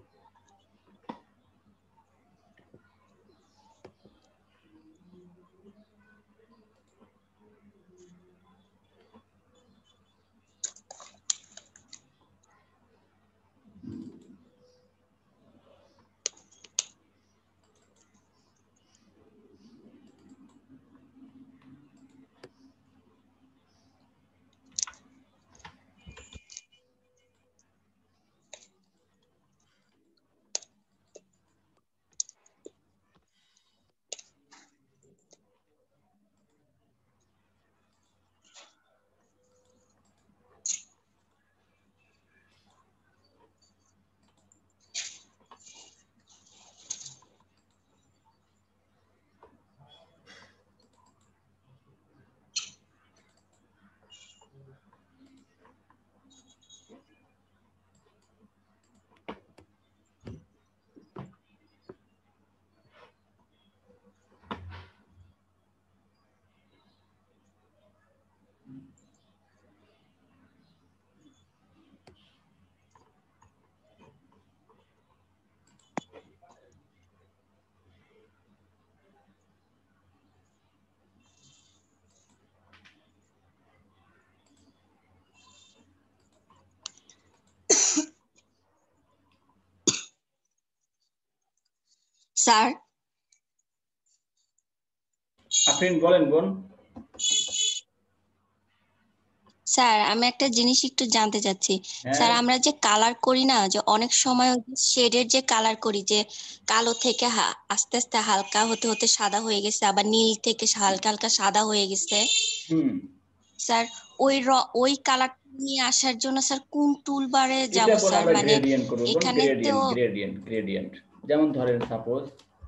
স্যার আফরিন বলেন বোন। স্যার আমি একটা জিনিস একটু জানতে চাচ্ছি। হ্যাঁ স্যার আমরা যে কালার করি না, যে অনেক সময় শেডের যে কালার করি, যে কালো থেকে আস্তে আস্তে হালকা হতে হতে সাদা হয়ে গেছে, আবার নীল থেকে হালকা হালকা সাদা হয়ে গেছে। স্যার ওই কালার নিয়ে আসার জন্য স্যার কোন টুলবারে যাব এটা বোন স্যার? আমরা মানে গ্রেডিয়েন্ট করব বোন, এখানে তো গ্রেডিয়েন্ট। যেমন ধরেন সাপোজ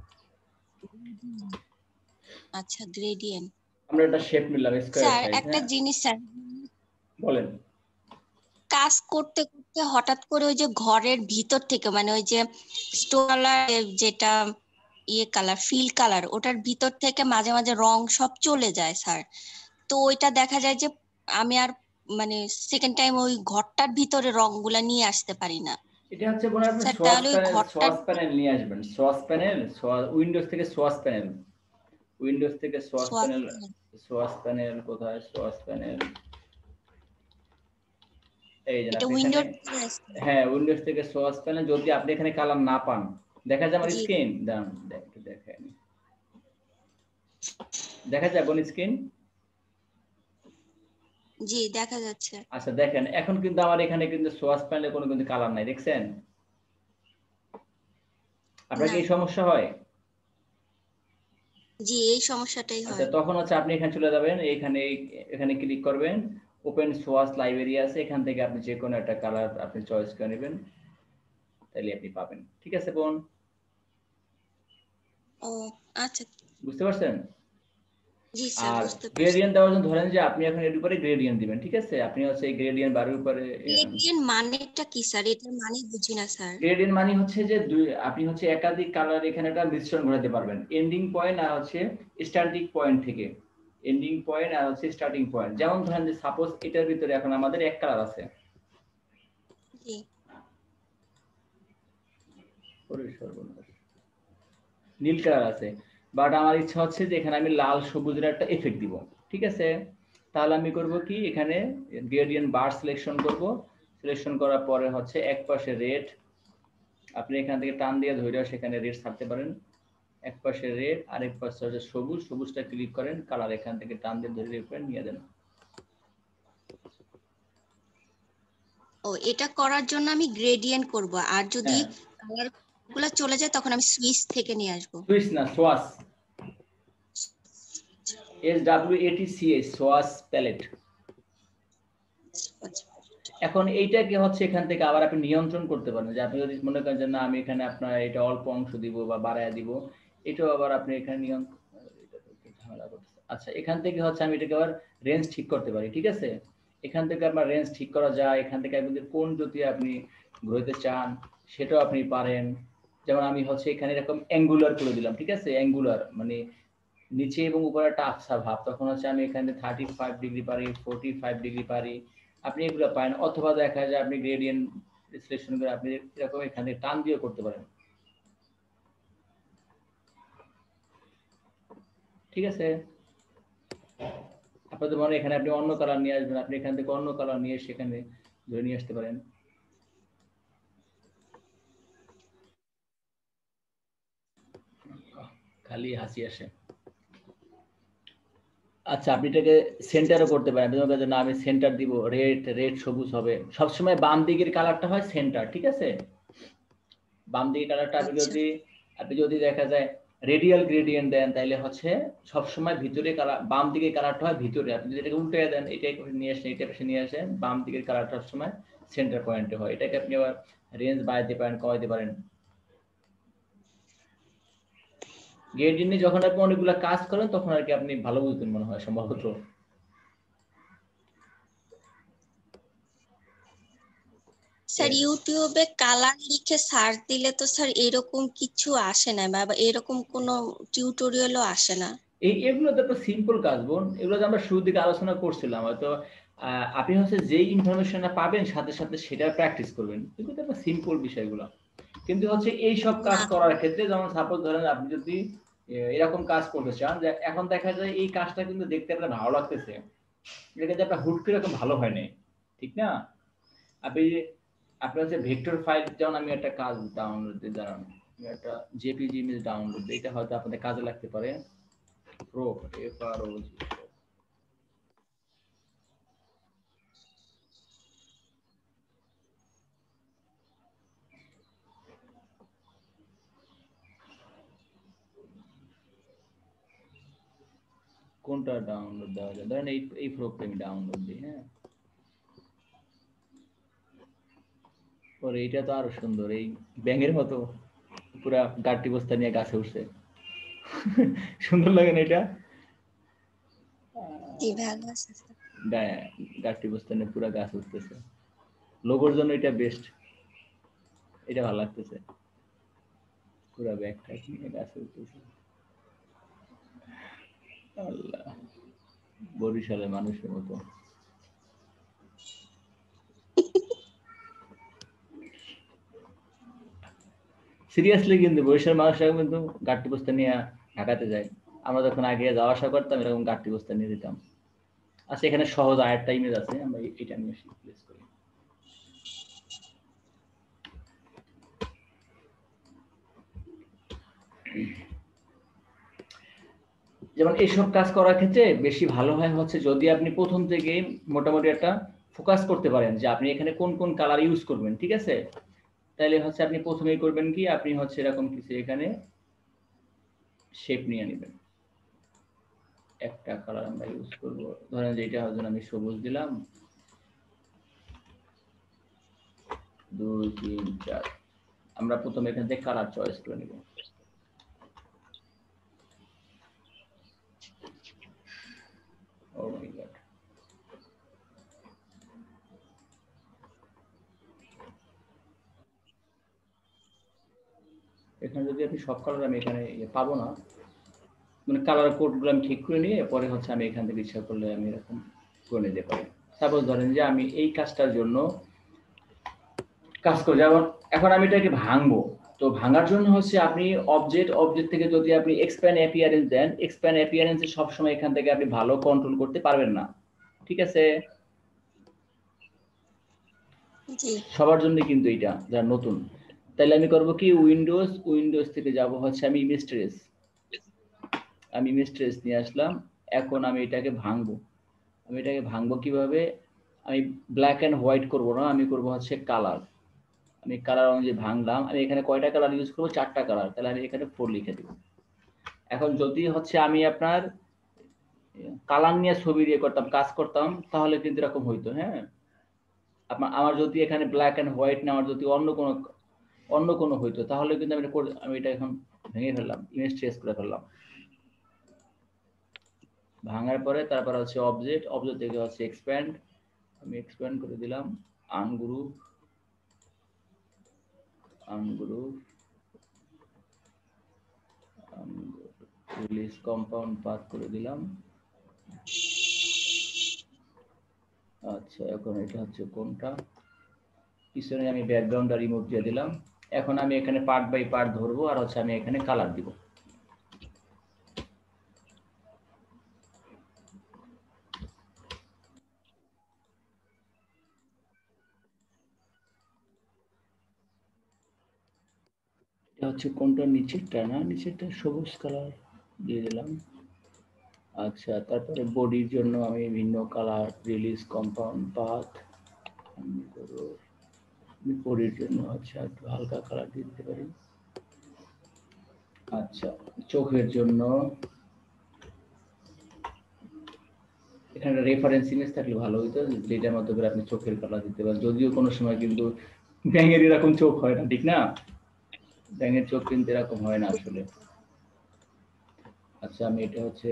আচ্ছা গ্রেডিয়েন্ট। আমরা একটা শেপ নিলাম স্কয়ার স্যার সাইজ। একটা জিনিস স্যার বলেন। কাজ করতে করতে হঠাৎ করে ওই যে ঘরের ভিতর থেকে, মানে ওই যে স্টোন কালার, যেটা কালার ফিল কালার, ওটার ভিতর থেকে মাঝে মাঝে রং সব চলে যায় স্যার। তো ওইটা দেখা যায় যে আমি আর মানে সেকেন্ড টাইম ওই ঘরটার ভিতরে রংগুলা নিয়ে আসতে পারি না। এটা হচ্ছে বোন আপনি স্যার তাহলে ওই ঘরটার সোয়াস প্যানেল নিয়ে আসবেন। সোয়াস প্যানেল, উইন্ডোজ থেকে সোয়াস প্যানেল, সোয়াস প্যানেল কোথায়? সোয়াস প্যানেল এই যে এটা আপনি এখানে, উইন্ডোর। হ্যাঁ উইন্ডোজ থেকে সোয়াস প্যানেল। যদি আপনি এখানে কালার না পান, দেখা যায় আমার স্ক্রিন, দাঁড়ান একটু দেখেন, দেখা যায় বোন স্ক্রিন? জি দেখা যাচ্ছে। আচ্ছা দেখেন, এখন কিন্তু আমার এখানে কিন্তু সোয়াস প্যানেলে কোনো কিন্তু কালার নাই, দেখছেন? আপনার কি এই সমস্যা হয়? জি এই সমস্যাটাই হয়। আচ্ছা তখন হচ্ছে আপনি এখানে চলে যাবেন, এখানে ক্লিক করবেন, ওপেন সোয়াস লাইব্রেরি আছে, এখান থেকে আপনি যে কোনো একটা কালার আপনি চয়েস করে নেবেন, তাহলে আপনি পাবেন। ঠিক আছে বোন? ও আচ্ছা বুঝতে পারছেন? জি স্যার আর বুঝতে পারছি। গ্রেডিয়েন্ট দেওয়ার জন্য ধরেন যে আপনি এখন এর উপরে গ্রেডিয়েন্ট দিবেন, ঠিক আছে? আপনি হচ্ছে এই গ্রেডিয়েন্ট বারের উপরে, গ্রেডিয়েন্ট মানেটা কি স্যার? এটার মানে বুঝি না স্যার। গ্রেডিয়েন্ট মানে হচ্ছে যে আপনি হচ্ছে একাধিক কালার এখানে একটা মিশ্রণ ঘটাতে পারবেন, এন্ডিং পয়েন্ট আর হচ্ছে স্টার্টিং পয়েন্ট থেকে, এন্ডিং পয়েন্ট আর হচ্ছে স্টার্টিং পয়েন্ট। যেমন ধরেন যে সাপোজ এটার ভিতরে এখন আমাদের এক কালার আছে, জি নীল কালার আছে, বাট আমার ইচ্ছা হচ্ছে যে এখানে আমি লাল সবুজের একটা এফেক্ট দিব, ঠিক আছে? তাহলে আমি করব কি, এখানে গ্রেডিয়েন্ট বার সিলেকশন করব, সিলেকশন করার পরে হচ্ছে এক পাশে রেড, আপনি এখান থেকে টান দিয়ে ধরে সেখানে রেড ছাড়তে পারেন, এক পাশে রেড আর এক পাশে হচ্ছে সবুজ, সবুজটা ক্লিক করেন, কালার এখান থেকে টান দিয়ে ধরে রেড করে নিয়ে দেন। ও এটা করার জন্য আমি গ্রেডিয়েন্ট করব, আর যদি কালার গুলো চলে যায় তখন আমি সুইচ থেকে নিয়ে আসব। সুইচ না, সোয়াস, SWATCH, সোয়াস প্যালেট। এখন এইটাকে হচ্ছে এখান থেকে আবার আপনি নিয়ন্ত্রণ করতে পারেন, যে আপনি যদি মনে করেন যে না আমি এখানে আপনার এটা অল্প অংশ দিব বা বাড়ায়া দিব, এটাও আবার আপনি এখানে নিয়ন্ত্রণ। আচ্ছা এখান থেকে হচ্ছে আমি এটাকে আবার রেঞ্জ ঠিক করতে পারি, ঠিক আছে? এখান থেকে আপনার রেঞ্জ ঠিক করা যায়, এখান থেকে আপনি কোন যদি আপনি ঘুরতে চান সেটাও আপনি পারেন। যেমন আমি হচ্ছে এখানে এরকম অ্যাঙ্গুলার করে দিলাম, ঠিক আছে? অ্যাঙ্গুলার মানে নিচে এবং উপরে একটা আফসা ভাব, তখন হচ্ছে আমি এখানে 35 ডিগ্রি পারি, 45 ডিগ্রি পারি, আপনি এগুলো পারেন। অথবা দেখা যায় আপনি গ্রেডিয়েন্ট সিলেকশন করে আপনি এরকম এখানে টান দিয়ে করতে পারেন। ঠিক আছে, আপনাদের মনে এখানে আপনি অন্য কালার নিয়ে আসবেন, আপনি এখান থেকে অন্য কালার নিয়ে সেখানে ধরে নিয়ে আসতে পারেন। খালি হাসি আসে। আচ্ছা, আপনি এটাকে সেন্টারও করতে পারেন। আপনি ধরুন না আমি সেন্টার দিব, রেড সবুজ হবে। সবসময় বাম দিকের কালারটা হয় সেন্টার, ঠিক আছে? বাম দিকের কালারটা আপনি যদি দেখা যায় রেডিয়াল গ্রেডিয়েন্ট দেন তাহলে হচ্ছে সবসময় ভিতরে কালার, বাম দিকের কালারটা হয় ভিতরে। আপনি যদি এটাকে উল্টে দেন, এটাই নিয়ে আসেন, এটা পাশে নিয়ে আসেন, বাম দিকের কালারটা সবসময় সেন্টার পয়েন্টে হয়। এটাকে আপনি আবার রেঞ্জ বাড়াতে পারেন, কমাতে পারেন। গ্রেডিয়েন্ট যখন আপনি অনেকগুলো কাজ করেন তখন আর কি আপনি ভালো বুঝতেন মনে হয় সম্ভবত। স্যার ইউটিউবে কালার লিখে সার্চ দিলে তো স্যার এরকম কিছু আসে না, বা এরকম কোনো টিউটোরিয়ালও আসে না। এগুলো তো একটা সিম্পল কাজ বোন, এগুলো যে আমরা শুরুর দিকে আলোচনা করছিলাম। হয়তো আপনি হচ্ছে যেই ইনফরমেশনটা পাবেন সাথে সাথে সেটা প্র্যাকটিস করবেন, এগুলো তো একটা সিম্পল বিষয়গুলো। কিন্তু হচ্ছে এই সব কাজ করার ক্ষেত্রে, যেমন সাপোজ ধরেন আপনি যদি এরকম কাজ করতে চান যে এখন দেখা যায় এই কাজটা কিন্তু দেখতে আপনার ভালো লাগতেছে, এটা কিন্তু আপনার হুট করে এরকম ভালো হয় না, ঠিক না? আপনি হচ্ছে ভেক্টর ফাইল, যেমন আমি একটা কাজ ডাউনলোড দিয়ে দাঁড়ান, একটা জেপিজি ইমেজ ডাউনলোড, এটা হয়তো আপনাদের কাজে লাগতে পারে। প্রো FROG কোনটা ডাউনলোড দেওয়া যায়? ধরেন এই প্রোকে আমি ডাউনলোড দিই। হ্যাঁ, পরে এইটা তো আরো সুন্দর, এই ব্যাঙের মতো পুরা গাড়ি বস্তা নিয়ে গাছে উঠছে। সুন্দর লাগে না এটা? গাড়ি বস্তা নিয়ে পুরা গাছ উঠতেছে, লোগোর জন্য এটা বেস্ট, এটা ভালো লাগতেছে। পুরা ব্যাগটা নিয়ে গাছে উঠতেছে। আল্লাহ, বরিশালের মানুষের মতো। সিরিয়াসলি, কিন্তু বরিশালের মানুষরা কিন্তু গাড়ি বস্তা নিয়ে ঢাকাতে যায়। আমরা যখন আগে যাওয়া আসা করতাম এরকম গাড়ি বস্তা নিয়ে যেতাম। আচ্ছা, এখানে সহজ আরেকটা ইমেজ আছে, আমরা এটা নিয়ে প্লেস করি। যেমন এইসব কাজ করার ক্ষেত্রে বেশি ভালো হয় হচ্ছে যদি আপনি প্রথম থেকে মোটামুটি একটা ফোকাস করতে পারেন যে আপনি এখানে কোন কোন কালার ইউজ করবেন, ঠিক আছে? তাহলে হচ্ছে আপনি প্রথমেই করবেন কি, আপনি হচ্ছে এরকম কিছু এখানে শেপ নিয়ে নেবেন। একটা কালার আমরা ইউজ করব, ধরেন যে এটা হচ্ছে আমি সবুজ দিলাম, 2 3 4। আমরা প্রথমে এখান থেকে কালার চয়েস করে নেব। ও মাই গড, এখানে যদি আপনি সব কালার, আমি এখানে পাবো না, মানে কালার কোডগুলো আমি ঠিক করে নিয়ে পরে হচ্ছে আমি এখান থেকে ইচ্ছা করলে আমি এরকম করে নিতে পারি। সাপোজ ধরেন যে আমি এই কাজটার জন্য কাজ করি, যেমন এখন আমি এটাকে ভাঙবো, তো ভাঙার জন্য হচ্ছে আপনি অবজেক্ট থেকে যদি আপনি এক্সপ্যান্ড অ্যাপিয়ারেন্স দেন, এক্সপ্যান্ড অ্যাপিয়ারেন্সে সবসময় এখান থেকে আপনি ভালো কন্ট্রোল করতে পারবেন না, ঠিক আছে? সবার জন্য কিন্তু এটা যারা নতুন। তাহলে আমি করব কি, উইন্ডোজ থেকে যাব হচ্ছে আমি ইমেজ ট্রেস নিয়ে আসলাম। এখন আমি এটাকে ভাঙবো। আমি এটাকে ভাঙবো কিভাবে? আমি ব্ল্যাক এন্ড হোয়াইট করব না, আমি করব হচ্ছে কালার। আমি কালার অনুযায়ী ভাঙলাম। আমি এখানে কয়টা কালার ইউজ করব? 4টা কালার। তাহলে আমি এখানে 4 লিখে দেব। এখন যদি হচ্ছে আমি আপনার কালার নিয়ে ছবি দিয়ে করতাম, কাজ করতাম, তাহলে কিন্তু এরকম হইতো। হ্যাঁ, আমার যদি এখানে ব্ল্যাক এন্ড হোয়াইট না, আমার যদি অন্য কোনো হইতো, তাহলে কিন্তু আমি এটা এখন ভেঙে ফেললাম, ইমেজ ট্রেস করে ফেললাম। ভাঙার পরে তারপর হচ্ছে অবজেক্ট থেকে হচ্ছে এক্সপ্যান্ড, আমি এক্সপ্যান্ড করে দিলাম। আনগ্রুপ রিলিজ কম্পাউন্ড পাথ করে দিলাম। আচ্ছা, এখন এটা হচ্ছে কোনটা? পিছনে আমি ব্যাকগ্রাউন্ডটা রিমুভ দিয়ে দিলাম। এখন আমি এখানে পার্ট বাই পার্ট ধরবো আর হচ্ছে আমি এখানে কালার দিব। এটা হচ্ছে কোনটা, নিচেরটা না, নিচেরটা সবুজ কালার দিয়ে দিলাম। আচ্ছা, তারপরে বডির জন্য আমি ভিন্ন কালার, রিলিজ, কম্পাউন্ড, পাথ, বডির জন্য আচ্ছা একটু হালকা কালার দিয়ে দিতে পারি। আচ্ছা, চোখের জন্য এখানে রেফারেন্স ইমেজ থাকলে ভালো হইতো, যেটার মধ্যে করে আপনি চোখের কালার দিতে পারেন। যদিও কোনো সময় কিন্তু ব্যাঙের এরকম চোখ হয় না, ঠিক না? ব্যাঙের চোখ কিন্তু এরকম হয় না আসলে। আচ্ছা, আমি এটা হচ্ছে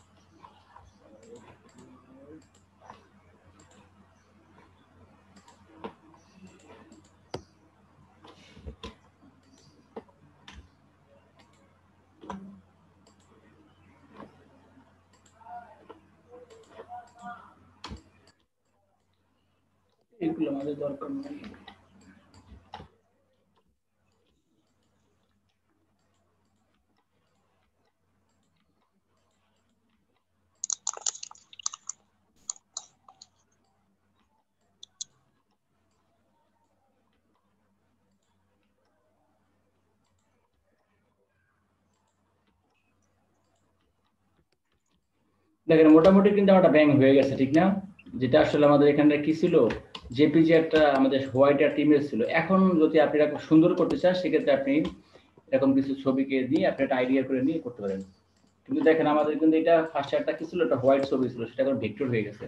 এগুলো আমাদের দরকার নেই। দেখেন মোটামুটি কিন্তু আমার ব্যাং হয়ে গেছে, ঠিক না? যেটা আসলে আমাদের এখানে কি ছিল, জেপিজি একটা আমাদের হোয়াইট একটা ইমেজ ছিল। এখন যদি আপনি এরকম সুন্দর করতে চান সেক্ষেত্রে আপনি এরকম কিছু ছবিকে দিয়ে আপনি একটা আইডিয়া করে নিয়ে করতে পারেন। কিন্তু দেখেন আমাদের কিন্তু এটা ফার্স্ট একটা কি ছিল, একটা হোয়াইট ছবি ছিল, সেটা এখন ভেক্টর হয়ে গেছে।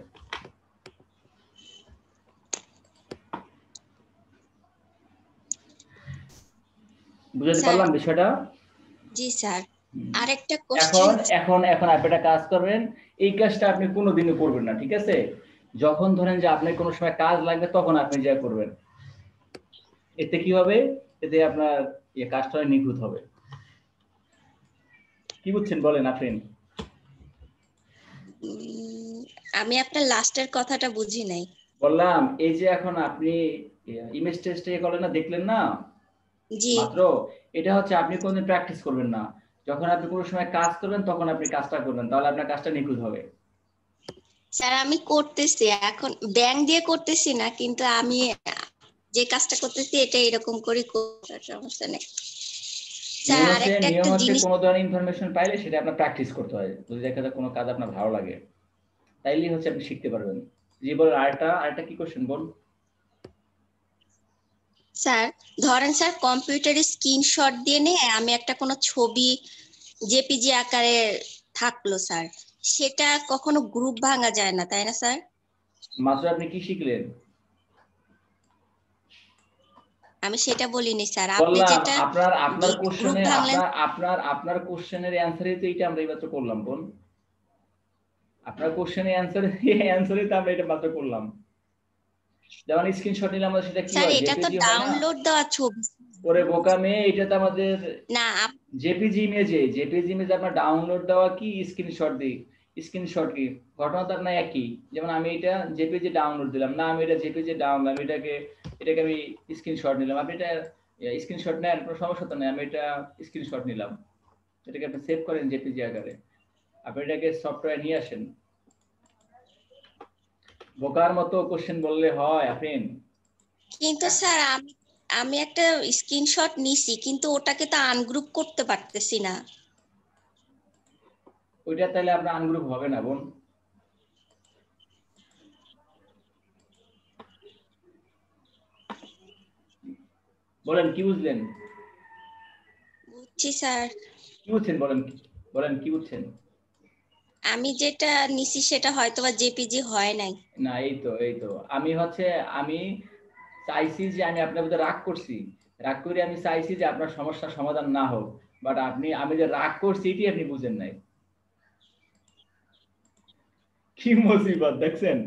বুঝতে পারলাম বিষয়টা? জি স্যার, আরেকটা এখন কোশ্চেন। এখন এখন আপনি একটা কাজ করবেন, এই কাজটা আপনি কোনোদিনও করবেন না, ঠিক আছে? যখন ধরেন যে আপনার কোনো সময় কাজ লাগবে তখন আপনি যা করবেন। এতে কি হবে? এতে আপনার এই কাজটা নিখুঁত হবে। কি বুঝছেন বলেন আফরিন? আমি আপনার লাস্টের কথাটা বুঝি নাই। বললাম এই যে এখন আপনি ইমেজ টেস্টে করলেন না, দেখলেন না জি মাত্র, এটা হচ্ছে আপনি কোনদিন প্র্যাকটিস করবেন না। যখন আপনি কোনো সময় কাজ করবেন তখন আপনি কাজটা করবেন, তাহলে আপনার কাজটা নিখুঁত হবে। স্যার আমি করতেছি, এখন ব্যাংক দিয়ে করতেছি না, কিন্তু আমি যে কাজটা করতেছি এটা এরকম করে করার সমস্যা নেই। স্যার আরেকটা নিয়ম একটা হচ্ছে জিনিস। কোনো ধরনের ইনফরমেশন পাইলে সেটা আপনার প্র্যাকটিস করতে হয়। যদি দেখা যায় কোনো কাজ আপনার ভালো লাগে তাইলেই হচ্ছে আপনি শিখতে পারবেন। জি বল, আরেকটা কি কোশ্চেন বল। স্যার ধরেন স্যার কম্পিউটারে স্ক্রিনশট দিয়ে নিয়ে আমি একটা কোনো ছবি জেপিজি আকারে থাকলো স্যার, সেটা কখনো গ্রুপ ভাঙা যায় না, তাই না স্যার? মাত্র আপনি কি শিখলেন? আমি সেটা বলিনি স্যার, আপনি বললাম যেটা আপনার গ্রুপ কোশ্চেনে ভাঙলেন। আপনার কোশ্চেনের অ্যানসারই তো এটা আমরা এইমাত্র করলাম বোন। আপনার কোশ্চেনের অ্যানসারই তো আমরা এটা মাত্র করলাম। যেমন স্ক্রিনশট নিলাম আমরা, সেটা কি স্যার হয়? এটা তো জেপিজি হয় না? ডাউনলোড দেওয়া ছবি ওরে বোকা মেয়ে, এটা তো আমাদের না। জেপিজি ইমেজ আপনার ডাউনলোড দেওয়া কি স্ক্রিনশট দিই, স্ক্রিনশট কি ঘটনা তো আপনার একই। যেমন আমি এটা জেপিজি ডাউনলোড দিলাম না, আমি এটা জেপিজি ডাউনলোড, আমি এটাকে আমি স্ক্রিনশট নিলাম। আপনি এটা স্ক্রিনশট নেন, কোনো সমস্যা তো নেই। আমি এটা স্ক্রিনশট নিলাম, এটাকে আপনি সেভ করেন জেপিজি আকারে, আপনি এটাকে সফটওয়্যার নিয়ে আসেন। বোকার মতো কোশ্চেন বললে হয় আফরিন? কিন্তু স্যার আমি একটা স্ক্রিনশট নিছি, কিন্তু ওটাকে তো আনগ্রুপ করতে পারতেছি না। ওইটা তাহলে আপনার আনগ্রুপ হবে না বোন। বলেন কি বুঝলেন? বুঝছি স্যার। কি বুঝছেন বলেন, বলেন কি বুঝছেন? আমি যেটা নিছি সেটা হয়তোবা জেপিজি হয় নাই। না, এই তো আমি চাইছি যে আমি আপনার মধ্যে রাগ করছি, রাগ করে আমি চাইছি যে আপনার সমস্যার সমাধান না হোক, বাট আমি যে রাগ করছি এটি আপনি বুঝেন নাই। কি মুসিবত দেখছেন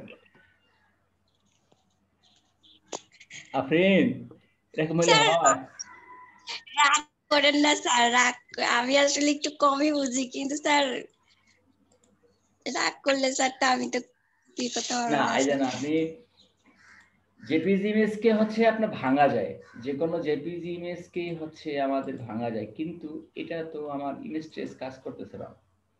আফরিন? এরকম হইলে স্যার হয়? রাগ করেন না স্যার, রাগ আমি আসলে একটু কমই বুঝি, কিন্তু স্যার রাগ করলে স্যার তা আমি তো কি করতে পারবো না, না এই স্যার। জানেন আপনি জেপিজি ইমেজ কে হচ্ছে আপনার ভাঙা যায়, যে কোনো জেপিজি ইমেজ কে হচ্ছে আমাদের ভাঙা যায়, কিন্তু এটা তো আমার ইমেজ ট্রেস কাজ করতেছে না।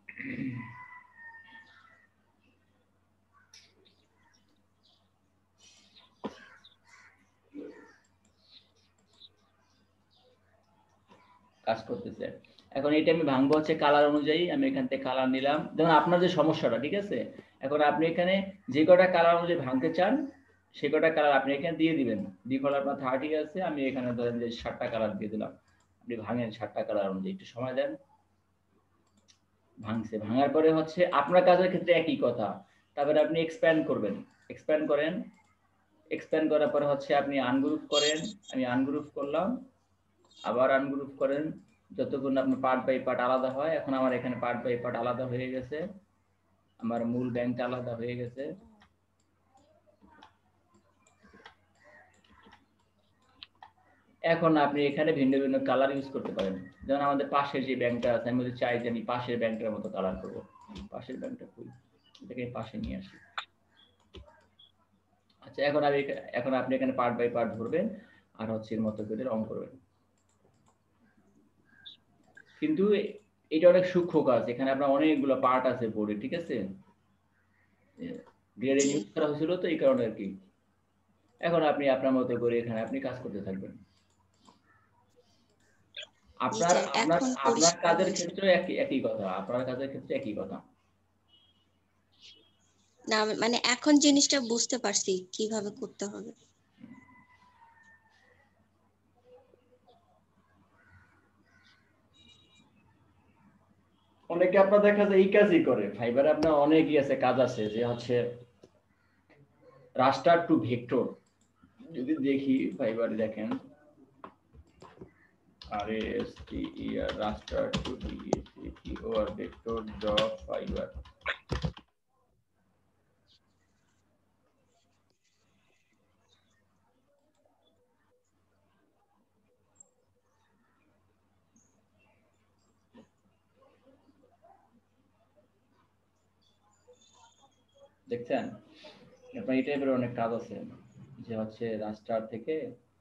কাজ করতেছে। এখন এটা আমি ভাঙবো হচ্ছে কালার অনুযায়ী। আমি এখান থেকে কালার নিলাম, যেমন আপনার যে সমস্যাটা, ঠিক আছে, এখন আপনি এখানে যে কটা কালার অনুযায়ী ভাঙতে চান সে কটা কালার আপনি এখানে দিয়ে দিবেন। ডিফল্ট আপনার 30 আছে, আমি এখানে ধরেন যে 7টা কালার দিয়ে দিলাম। আপনি ভাঙেন 7টা কালার অনুযায়ী, একটু সময় দেন। ভাঙছে, ভাঙার পরে হচ্ছে আপনার কাজের ক্ষেত্রে একই কথা। তারপরে আপনি এক্সপ্যান্ড করবেন, এক্সপ্যান্ড করেন, এক্সপ্যান্ড করার পরে হচ্ছে আপনি আনগ্রুপ করেন। আমি আনগ্রুপ করলাম, আবার আনগ্রুপ করেন, যতক্ষণ আপনার পার্ট বাই পার্ট আলাদা হয়। এখন আমার এখানে পার্ট বাই পার্ট আলাদা হয়ে গেছে, আমার মূল ব্যাংকটা আলাদা হয়ে গেছে। এখন আপনি এখানে ভিন্ন ভিন্ন কালার ইউজ করতে পারেন। যেমন আমাদের পাশের যে ব্যাংকটা আছে, আমি যদি চাই যে আমি পাশের ব্যাংকটার মতো কালার করবো, পাশের ব্যাংকটা খুলি, এটাকে পাশে নিয়ে আসি। আচ্ছা, এখন আপনি এখানে পার্ট বাই পার্ট ধরবেন আর হচ্ছে এর মতো করে রং করবেন। কিন্তু এটা অনেক সূক্ষ্ম কাজ, এখানে আপনার অনেকগুলো পার্ট আছে বোর্ডে, ঠিক আছে, গ্রেডে ইউজ করা হয়েছিল তো এই কারণে আর কি। এখন আপনি আপনার মতো করে এখানে আপনি কাজ করতে থাকবেন। আপনার আপনার আপনার কাজের ক্ষেত্রে একই কথা, আপনার কাজের ক্ষেত্রে একই কথা। না মানে এখন জিনিসটা বুঝতে পারছি কিভাবে করতে হবে। অনেকে আপনার দেখা যায় এই কাজই করে। ফাইবারে আপনার অনেকই আছে, কাজ আছে যে হচ্ছে রাস্টার টু ভেক্টর। যদি দেখি ফাইবারে দেখেন RASTER raster to VECTOR vector dot Fiverr. দেখছেন আপনার এই টাইপের অনেক কাজ আছে যে হচ্ছে রাস্টার থেকে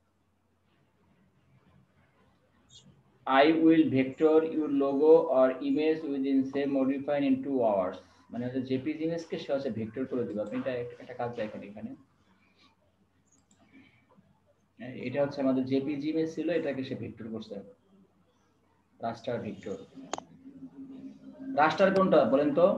I will vector your logo or image within say modify in 2 hours, মানে হচ্ছে জেপিজি ইমেজ কে সে হচ্ছে ভেক্টর করে দিবে। আপনি এটা একটা কাজ দেখেন এখানে, এটা হচ্ছে আমাদের জেপিজি ইমেজ ছিল, এটাকে সে ভেক্টর করছে, রাস্টার ভেক্টর। রাস্টার কোনটা বলেন তো?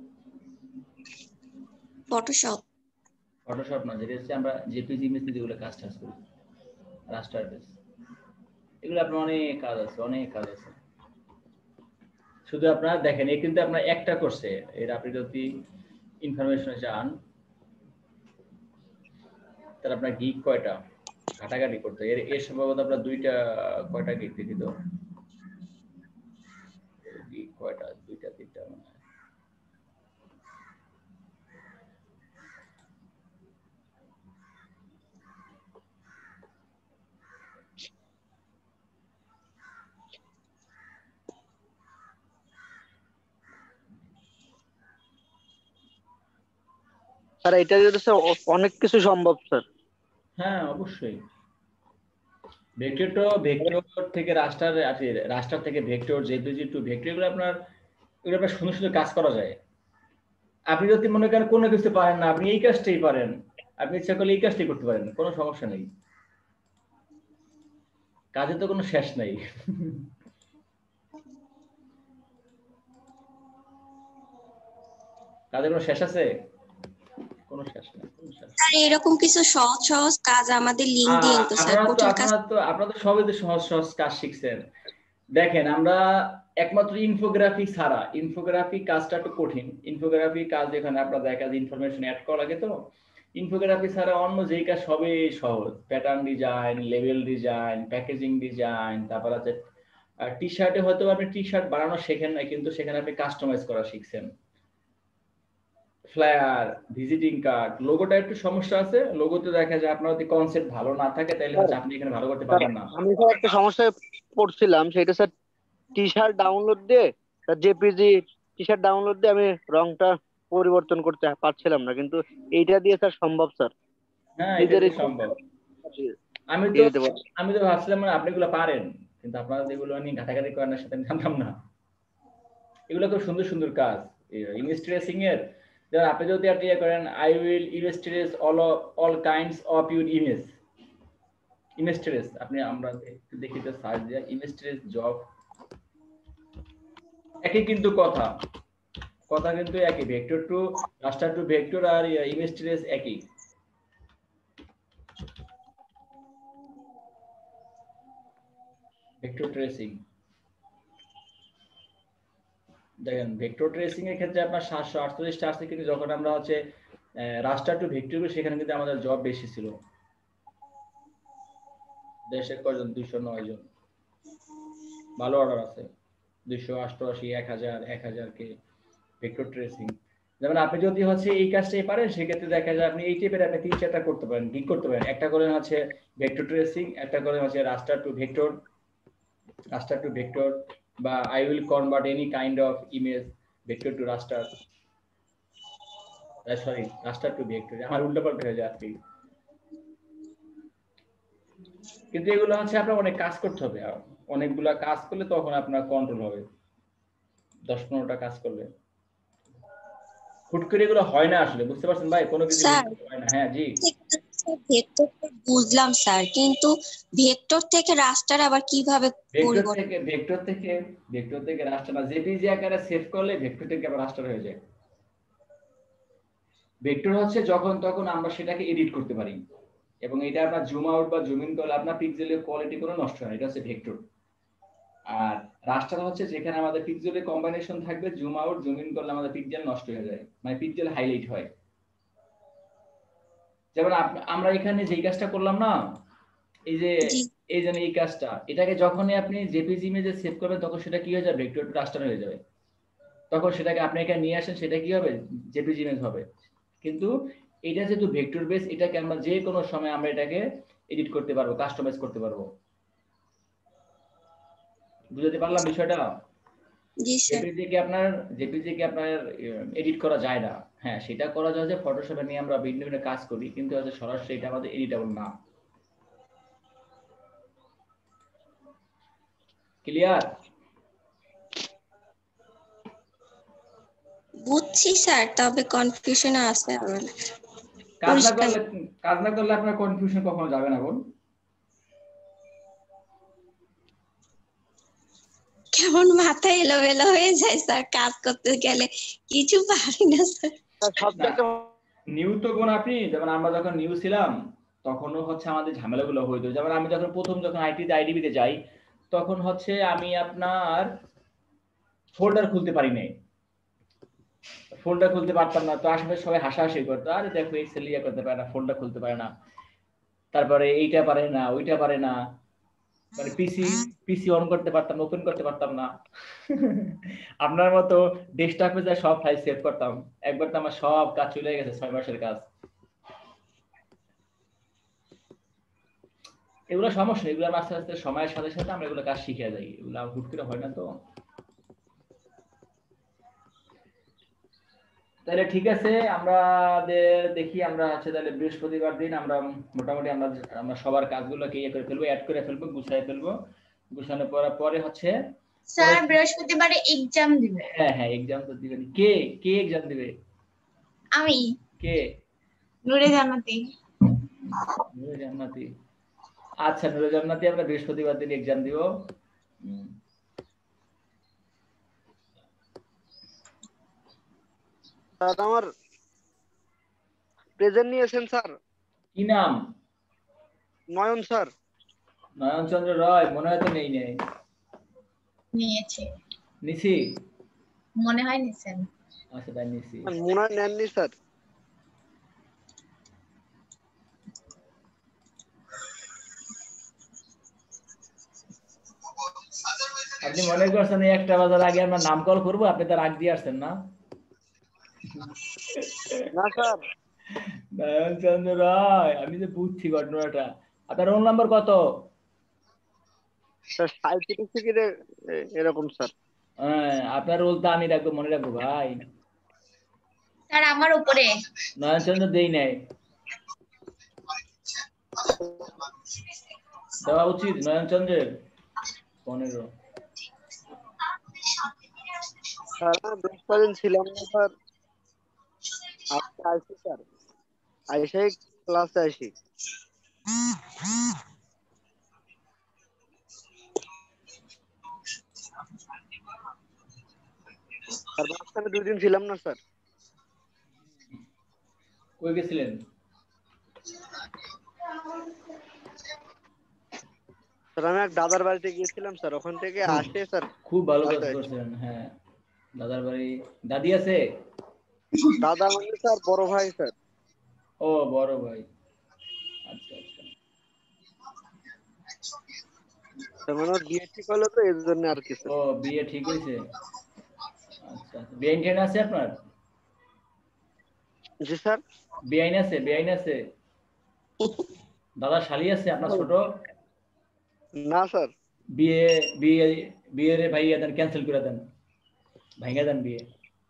ফটোশপ। ফটোশপ না, যেটা হচ্ছে আমরা জেপিজি ইমেজ দিয়ে যেগুলো কাজ করি, রাস্টার বেস। এগুলো আপনার অনেক কাজ আছে, অনেক কাজ আছে। শুধু আপনারা দেখেন, এই কিন্তু আপনার একটা করছে, এর আপনি যদি ইনফরমেশনে যান তাহলে আপনার গিগ কয়টা ঘাটাঘাটি করতে, এর সম্ভবত আপনার দুইটা কয়টা গিগ দিত, গিগ কয়টা, দুইটা তিনটা মনে হয়। স্যার এটা যদি অনেক কিছু সম্ভব স্যার। হ্যাঁ অবশ্যই। ভেক্টর থেকে রাস্টার আছে, রাস্টার থেকে ভেক্টর, জেপিজি টু ভেক্টর, এগুলো আপনার সুন্দর সুন্দর কাজ করা যায়। আপনি যদি মনে করেন কোনো কিছু পারেন না, আপনি এই কাজটাই পারেন, আপনি ইচ্ছা করলে এই কাজটাই করতে পারেন, কোনো সমস্যা নেই। কাজে তো কোনো শেষ নাই। কাজে কোনো শেষ আছে? কোনো শেষ নাই, কোনো শেষ। স্যার এরকম কিছু সহজ সহজ কাজ আমাদের লিংক দিন তো স্যার। আপনারা তো সবাই তো সহজ সহজ কাজ শিখছেন। দেখেন আমরা একমাত্র ইনফোগ্রাফি ছাড়া, ইনফোগ্রাফি কাজটা একটু কঠিন। ইনফোগ্রাফি কাজ এখানে আপনার দেখা যায় ইনফরমেশন অ্যাড করা লাগে, তো ইনফোগ্রাফি ছাড়া অন্য যেই কাজ সবই সহজ। Pattern design, label design, packaging design, তারপর আছে টি শার্টে হয়তো আপনি টি শার্ট বানানো শেখেন না, কিন্তু সেখানে আপনি কাস্টমাইজ করা শিখছেন। ফ্লায়ার, ভিজিটিং কার্ড, লোগোটা একটু সমস্যা আছে। লোগোতে দেখা যায় আপনার যদি কনসেপ্ট ভালো না থাকে তাহলে হচ্ছে আপনি এখানে ভালো করতে পারবেন না। আমি স্যার একটা সমস্যায় পড়ছিলাম, সেটা স্যার টি শার্ট ডাউনলোড দিয়ে, জেপিজি টি শার্ট ডাউনলোড দিয়ে আমি রংটা পরিবর্তন করতে পারছিলাম না, কিন্তু এইটা দিয়ে স্যার সম্ভব স্যার। হ্যাঁ এটা নিজের তো ইচ্ছা সম্ভব। আমি তো দিয়ে দিতে পারবো। আমি তো ভাবছিলাম মানে আপনি এগুলো পারেন, কিন্তু আপনারা যেগুলো নিয়ে ঘাটাঘাটি করেন না সেটা আমি জানতাম না। এগুলো খুব সুন্দর সুন্দর কাজ ইমেজ ট্রেসিং এর। যেমন আপনি যদি একটা ইয়ে করেন, I will image trace all kinds of your image trace, আপনি আমরা একটু দেখি তো সার্চ দিয়ে ইমেজ ট্রেস জব, একই কিন্তু কথা কিন্তু একই, vector to raster to vector আর ইমেজ ট্রেস একই। ভেক্টর ট্রেসিং দেখেন, ভেক্টর ট্রেসিং এর ক্ষেত্রে আপনার 748টা আসছে, কিন্তু যখন আমরা হচ্ছে রাস্টার টু ভেক্টর, সেখানে কিন্তু আমাদের জব বেশি ছিল। দেশে কয়জন? 209 জন। ভালো অর্ডার আছে, 288, 1000, 1000 কে ভেক্টর ট্রেসিং। যেমন আপনি যদি হচ্ছে এই কাজটাই পারেন, সেক্ষেত্রে দেখা যায় আপনি এই টাইপের আপনি 3-4টা করতে পারেন, গিগ করতে পারেন। একটা করেন হচ্ছে ভেক্টর ট্রেসিং, একটা করেন হচ্ছে রাস্টার টু ভেক্টর, বা I will convert any kind of image vector to raster, sorry raster to vector, আমার উল্টাপাল্টা হয়ে যায় আজকে। কিন্তু এগুলো হচ্ছে আপনার অনেক কাজ করতে হবে, অনেকগুলা কাজ করলে তখন আপনার কন্ট্রোল হবে। 10-15টা কাজ করলে হুট করে এগুলো হয় না আসলে, বুঝতে পারছেন ভাই? কোনো কিছু স্যার হয় না। হ্যাঁ জি ভেক্টর বুঝলাম স্যার, কিন্তু ভেক্টর থেকে রাস্টার আবার কিভাবে পরিবর্তন? ভেক্টর থেকে রাস্টার না, জেপিজি আকারে সেভ করলে ভেক্টর থেকে আবার রাস্টার হয়ে যায়। ভেক্টর হচ্ছে যখন তখন আমরা সেটাকে এডিট করতে পারি, এবং এটা আপনার জুম আউট বা জুম ইন করলে আপনার পিক্সেলের কোয়ালিটি কোনো নষ্ট হয় না, এটা হচ্ছে ভেক্টর। আর রাস্টার হচ্ছে যেখানে আমাদের পিক্সেলের কম্বিনেশন থাকবে, জুম আউট জুম ইন করলে আমাদের পিক্সেল নষ্ট হয়ে যায়, মানে পিক্সেল হাইলাইট হয়। যেমন আমরা এখানে যেই কাজটা করলাম না, এই যে এই কাজটা, এটাকে যখনই আপনি জেপিজি ইমেজে সেভ করবেন, তখন সেটা কি হয়ে যাবে? ভেক্টর টু রাস্টার হয়ে যাবে। তখন সেটাকে আপনি এখানে নিয়ে আসেন, সেটা কি হবে? জেপিজি ইমেজ হবে। কিন্তু এটা যেহেতু ভেক্টর বেস, এটাকে আমরা যে কোনো সময় আমরা এটাকে এডিট করতে পারবো, কাস্টমাইজ করতে পারবো। বুঝতে পারলাম বিষয়টা? জেপিজি কে আপনার এডিট করা যায় না। হ্যাঁ, সেটা করা যায় যে ফটোশপে নিয়ে আমরা ভিন্ন ভিন্ন কাজ করি, কিন্তু হচ্ছে সরাসরি এটা আমাদের এডিটেবল না। ক্লিয়ার? বুঝছি স্যার, তবে কনফিউশনে আছে আমার। কাজ না করলে আপনার কনফিউশন কখনো যাবে না বোন। কেমন মাথা এলোমেলো হয়ে যায় স্যার, কাজ করতে গেলে কিছু পারি না স্যার। নিউ তো কোন আপনি, যেমন আমরা যখন নিউ ছিলাম তখনও হচ্ছে আমাদের ঝামেলাগুলো হইতো। যেমন আমি যখন যখন আইডিবিতে যাই, তখন হচ্ছে আমি আপনার ফোল্ডার খুলতে পারি নাই, পারতাম না। তো আশেপাশে সবাই হাসাহাসি করতো, আরে দেখো এক্সেল ইয়া করতে পারে না, ফোল্ডার খুলতে পারে না, তারপরে এইটা পারে না, ওইটা পারে না, মানে পিসি অন করতে পারতাম না, ওপেন করতে পারতাম না। আপনার মতো ডেস্কটপে যা সব ফাইল সেভ করতাম, একবার তো আমার সব কাজ চলে গেছে, 6 মাসের কাজ। এগুলো সমস্যা, এগুলো আস্তে আস্তে সময়ের সাথে সাথে আমরা এগুলো কাজ শিখে যাই, এগুলো হুট করে হয় না। তো তাহলে ঠিক আছে, আমরা দেখি আমরা হচ্ছে তাহলে বৃহস্পতিবার দিন আমরা মোটামুটি আমরা সবার কাজগুলোকে ইয়ে করে ফেলবো, অ্যাড করে ফেলবো, গুছাই ফেলবো। গুছানোর পরে হচ্ছে স্যার বৃহস্পতিবারে এক্সাম দিবে। হ্যাঁ হ্যাঁ, এক্সাম তো দিবেন। কে এক্সাম দিবে? আমি। কে? নূরে জান্নাতি। আচ্ছা, নূরে জান্নাতি আমরা বৃহস্পতিবার দিন এক্সাম দিব। স্যার আমার প্রেজেন্ট নিয়েছেন স্যার। কি নাম? নয়ন স্যার। নয়ন চন্দ্র রয়, মনে হয় তো নেই। নিয়েছে। নিছি? মনে হয় নিছেন। আচ্ছা তাই নিছি। মনে হয় নেননি স্যার। আপনি মনে করছেন এই 1টা বাজার আগে আমরা নাম কল করবো, আপনি তার আগ দিয়ে আসছেন না? না স্যার। নয়ন চন্দ্র রায়, আমি যে বুঝছি ঘটনাটা। আপনার রোল নাম্বার কত? স্যার 37 থেকে এরকম স্যার। হ্যাঁ, আপনার রোল তো আমি রাখবো, মনে রাখবো ভাই। স্যার আমার উপরে। নয়ন চন্দ্র দেই নাই। দেওয়া উচিত নয়নচন্দ্রের 15। স্যার বেশ কদিন ছিলাম না স্যার, আজকে আইসি স্যার, আইসাই ক্লাসে আসি। স্যার মাঝখানে 2 দিন ছিলাম না স্যার। কই গেছিলেন? স্যার আমি এক দাদার বাড়িতে গিয়েছিলাম স্যার, ওখান থেকে আসে স্যার। খুব ভালো কাজ করছেন। হ্যাঁ, দাদার বাড়ি। দাদি আছে? দাদা মানে স্যার বড় ভাই স্যার। ও বড় ভাই, আচ্ছা আচ্ছা। তার মানে ওর বিয়ে ঠিক হলো তো, এর জন্য আর কি স্যার। ও বিয়ে ঠিক হয়েছে, আচ্ছা। বেআইন টেন আছে আপনার? জি স্যার। বেআইন আছে? বেআইন আছে? দাদা শালি আছে আপনার ছোট? না স্যার। বিয়ে বিয়ে বিয়ে রে ভাই দেন, ক্যান্সেল করে দেন, ভাঙা দেন বিয়ে।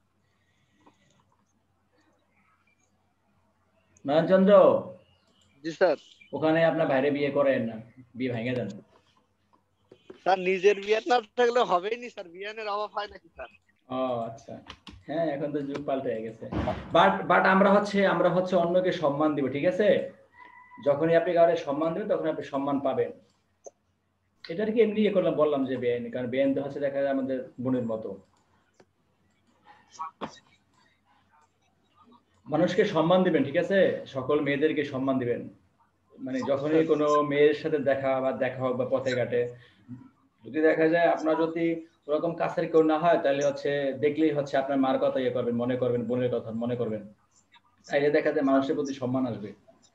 নয়নচন্দ্র। জি স্যার। ওখানে আপনার বাইরে বিয়ে করেন না, বিয়ে ভাঙা দেন। স্যার নিজের বিয়ে না থাকলে হবেই নি স্যার, বিয়ানের অভাব হয় নাকি স্যার? ও আচ্ছা, হ্যাঁ এখন তো যুগ পাল্টে গেছে। বাট আমরা হচ্ছে অন্যকে সম্মান দিব, ঠিক আছে? যখনই আপনি কাউকে সম্মান দেবেন তখন আপনি সম্মান পাবেন। এটার কি এমনি করলাম, বললাম যে বেআইন, কারণ বেআইন তো হচ্ছে দেখা যায় আমাদের বোনের মতো। মানুষকে সম্মান দিবেন, ঠিক আছে? সকল মেয়েদেরকে সম্মান দিবেন। মানে যখনই কোনো মেয়ের সাথে দেখা হোক বা পথে ঘাটে, যদি দেখা যায় আপনার যদি ওরকম কাছের কেউ না হয়, তাহলে হচ্ছে দেখলেই হচ্ছে আপনার মার কথা ইয়ে করবেন, মনে করবেন, বোনের কথা মনে করবেন। তাইলে দেখা যায় মানুষের প্রতি সম্মান আসবে।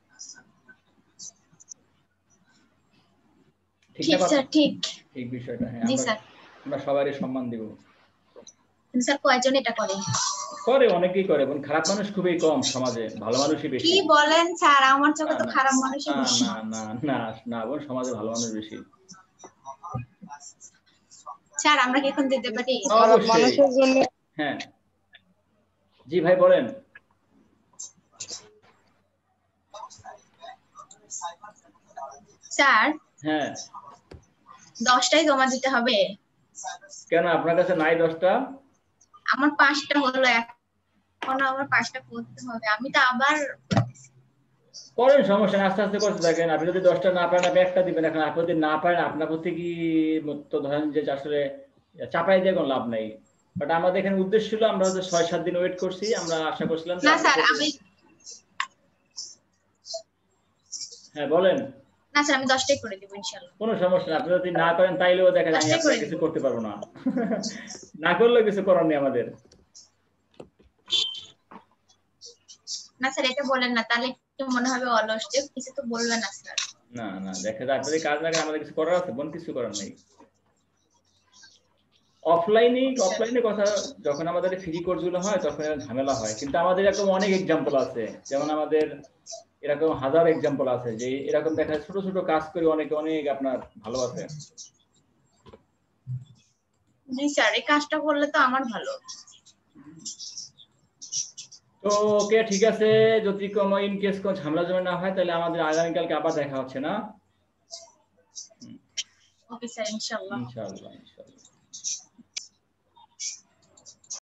ঠিক না? স্যার ঠিক। ঠিক বিষয়টা, হ্যাঁ। জি স্যার। আমরা সবারই সম্মান দিব। স্যার কয়জন এটা করে? করে, অনেকেই করে, এবং খারাপ মানুষ খুবই কম সমাজে, ভালো মানুষই বেশি। কি বলেন স্যার, আমার চোখে তো খারাপ মানুষই বেশি। না না না না বোন, সমাজে ভালো মানুষ বেশি। স্যার আমরা কি এখন দিতে পারি? মানুষের জন্য। হ্যাঁ জি ভাই বলেন। স্যার। হ্যাঁ 10টাই জমা দিতে হবে? কেন আপনার কাছে নাই 10টা? আমার 5টা হলো, এখন আমার 5টা করতে হবে। আমি তো আবার করেন, সমস্যা নেই, আস্তে আস্তে করতে থাকেন। আপনি যদি 10টা না পারেন আপনি একটা দিবেন। এখন আপনি যদি না পারেন আপনার প্রতি কি তো ধরেন যে আসলে চাপাই দিয়ে কোনো লাভ নাই। বাট আমাদের এখানে উদ্দেশ্য ছিল, আমরা হচ্ছে 6-7 দিন ওয়েট করছি, আমরা আশা করছিলাম না স্যার আমি। হ্যাঁ বলেন। না স্যার আমি 10টাই করে দেব ইনশাআল্লাহ। কোনো সমস্যা না, আপনি যদি না করেন তাইলেও দেখা যায় আমি আপনার কিছু করতে পারবো না। না করলেও কিছু করার নেই আমাদের। না স্যার এটা বলেন না, তাহলে একটু মনে হবে অলস, যে কিছু তো বলবেন না স্যার। না না দেখা যায় আপনাদের কাজ লাগে, আমাদের কিছু করার আছে? বোন কিছু করার নেই। অফলাইনে কথা যখন আমাদের ফ্রি কোর্সগুলো হয় তখন ঝামেলা হয়, কিন্তু আমাদের এরকম অনেক এক্সাম্পল আছে। যেমন আমাদের এরকম হাজার এক্সাম্পল আছে যে এরকম দেখা ছোট ছোট কাজ করে অনেকে অনেক আপনার ভালো আছে। জি স্যার এই কাজটা করলে তো আমার ভালো। তো ওকে ঠিক আছে, যদি কোনো ইন কেস কোনো ঝামেলা জমা না হয় তাহলে আমাদের আগামীকালকে আবার দেখা হচ্ছে না? ওকে স্যার ইনশাআল্লাহ। ইনশাআল্লাহ।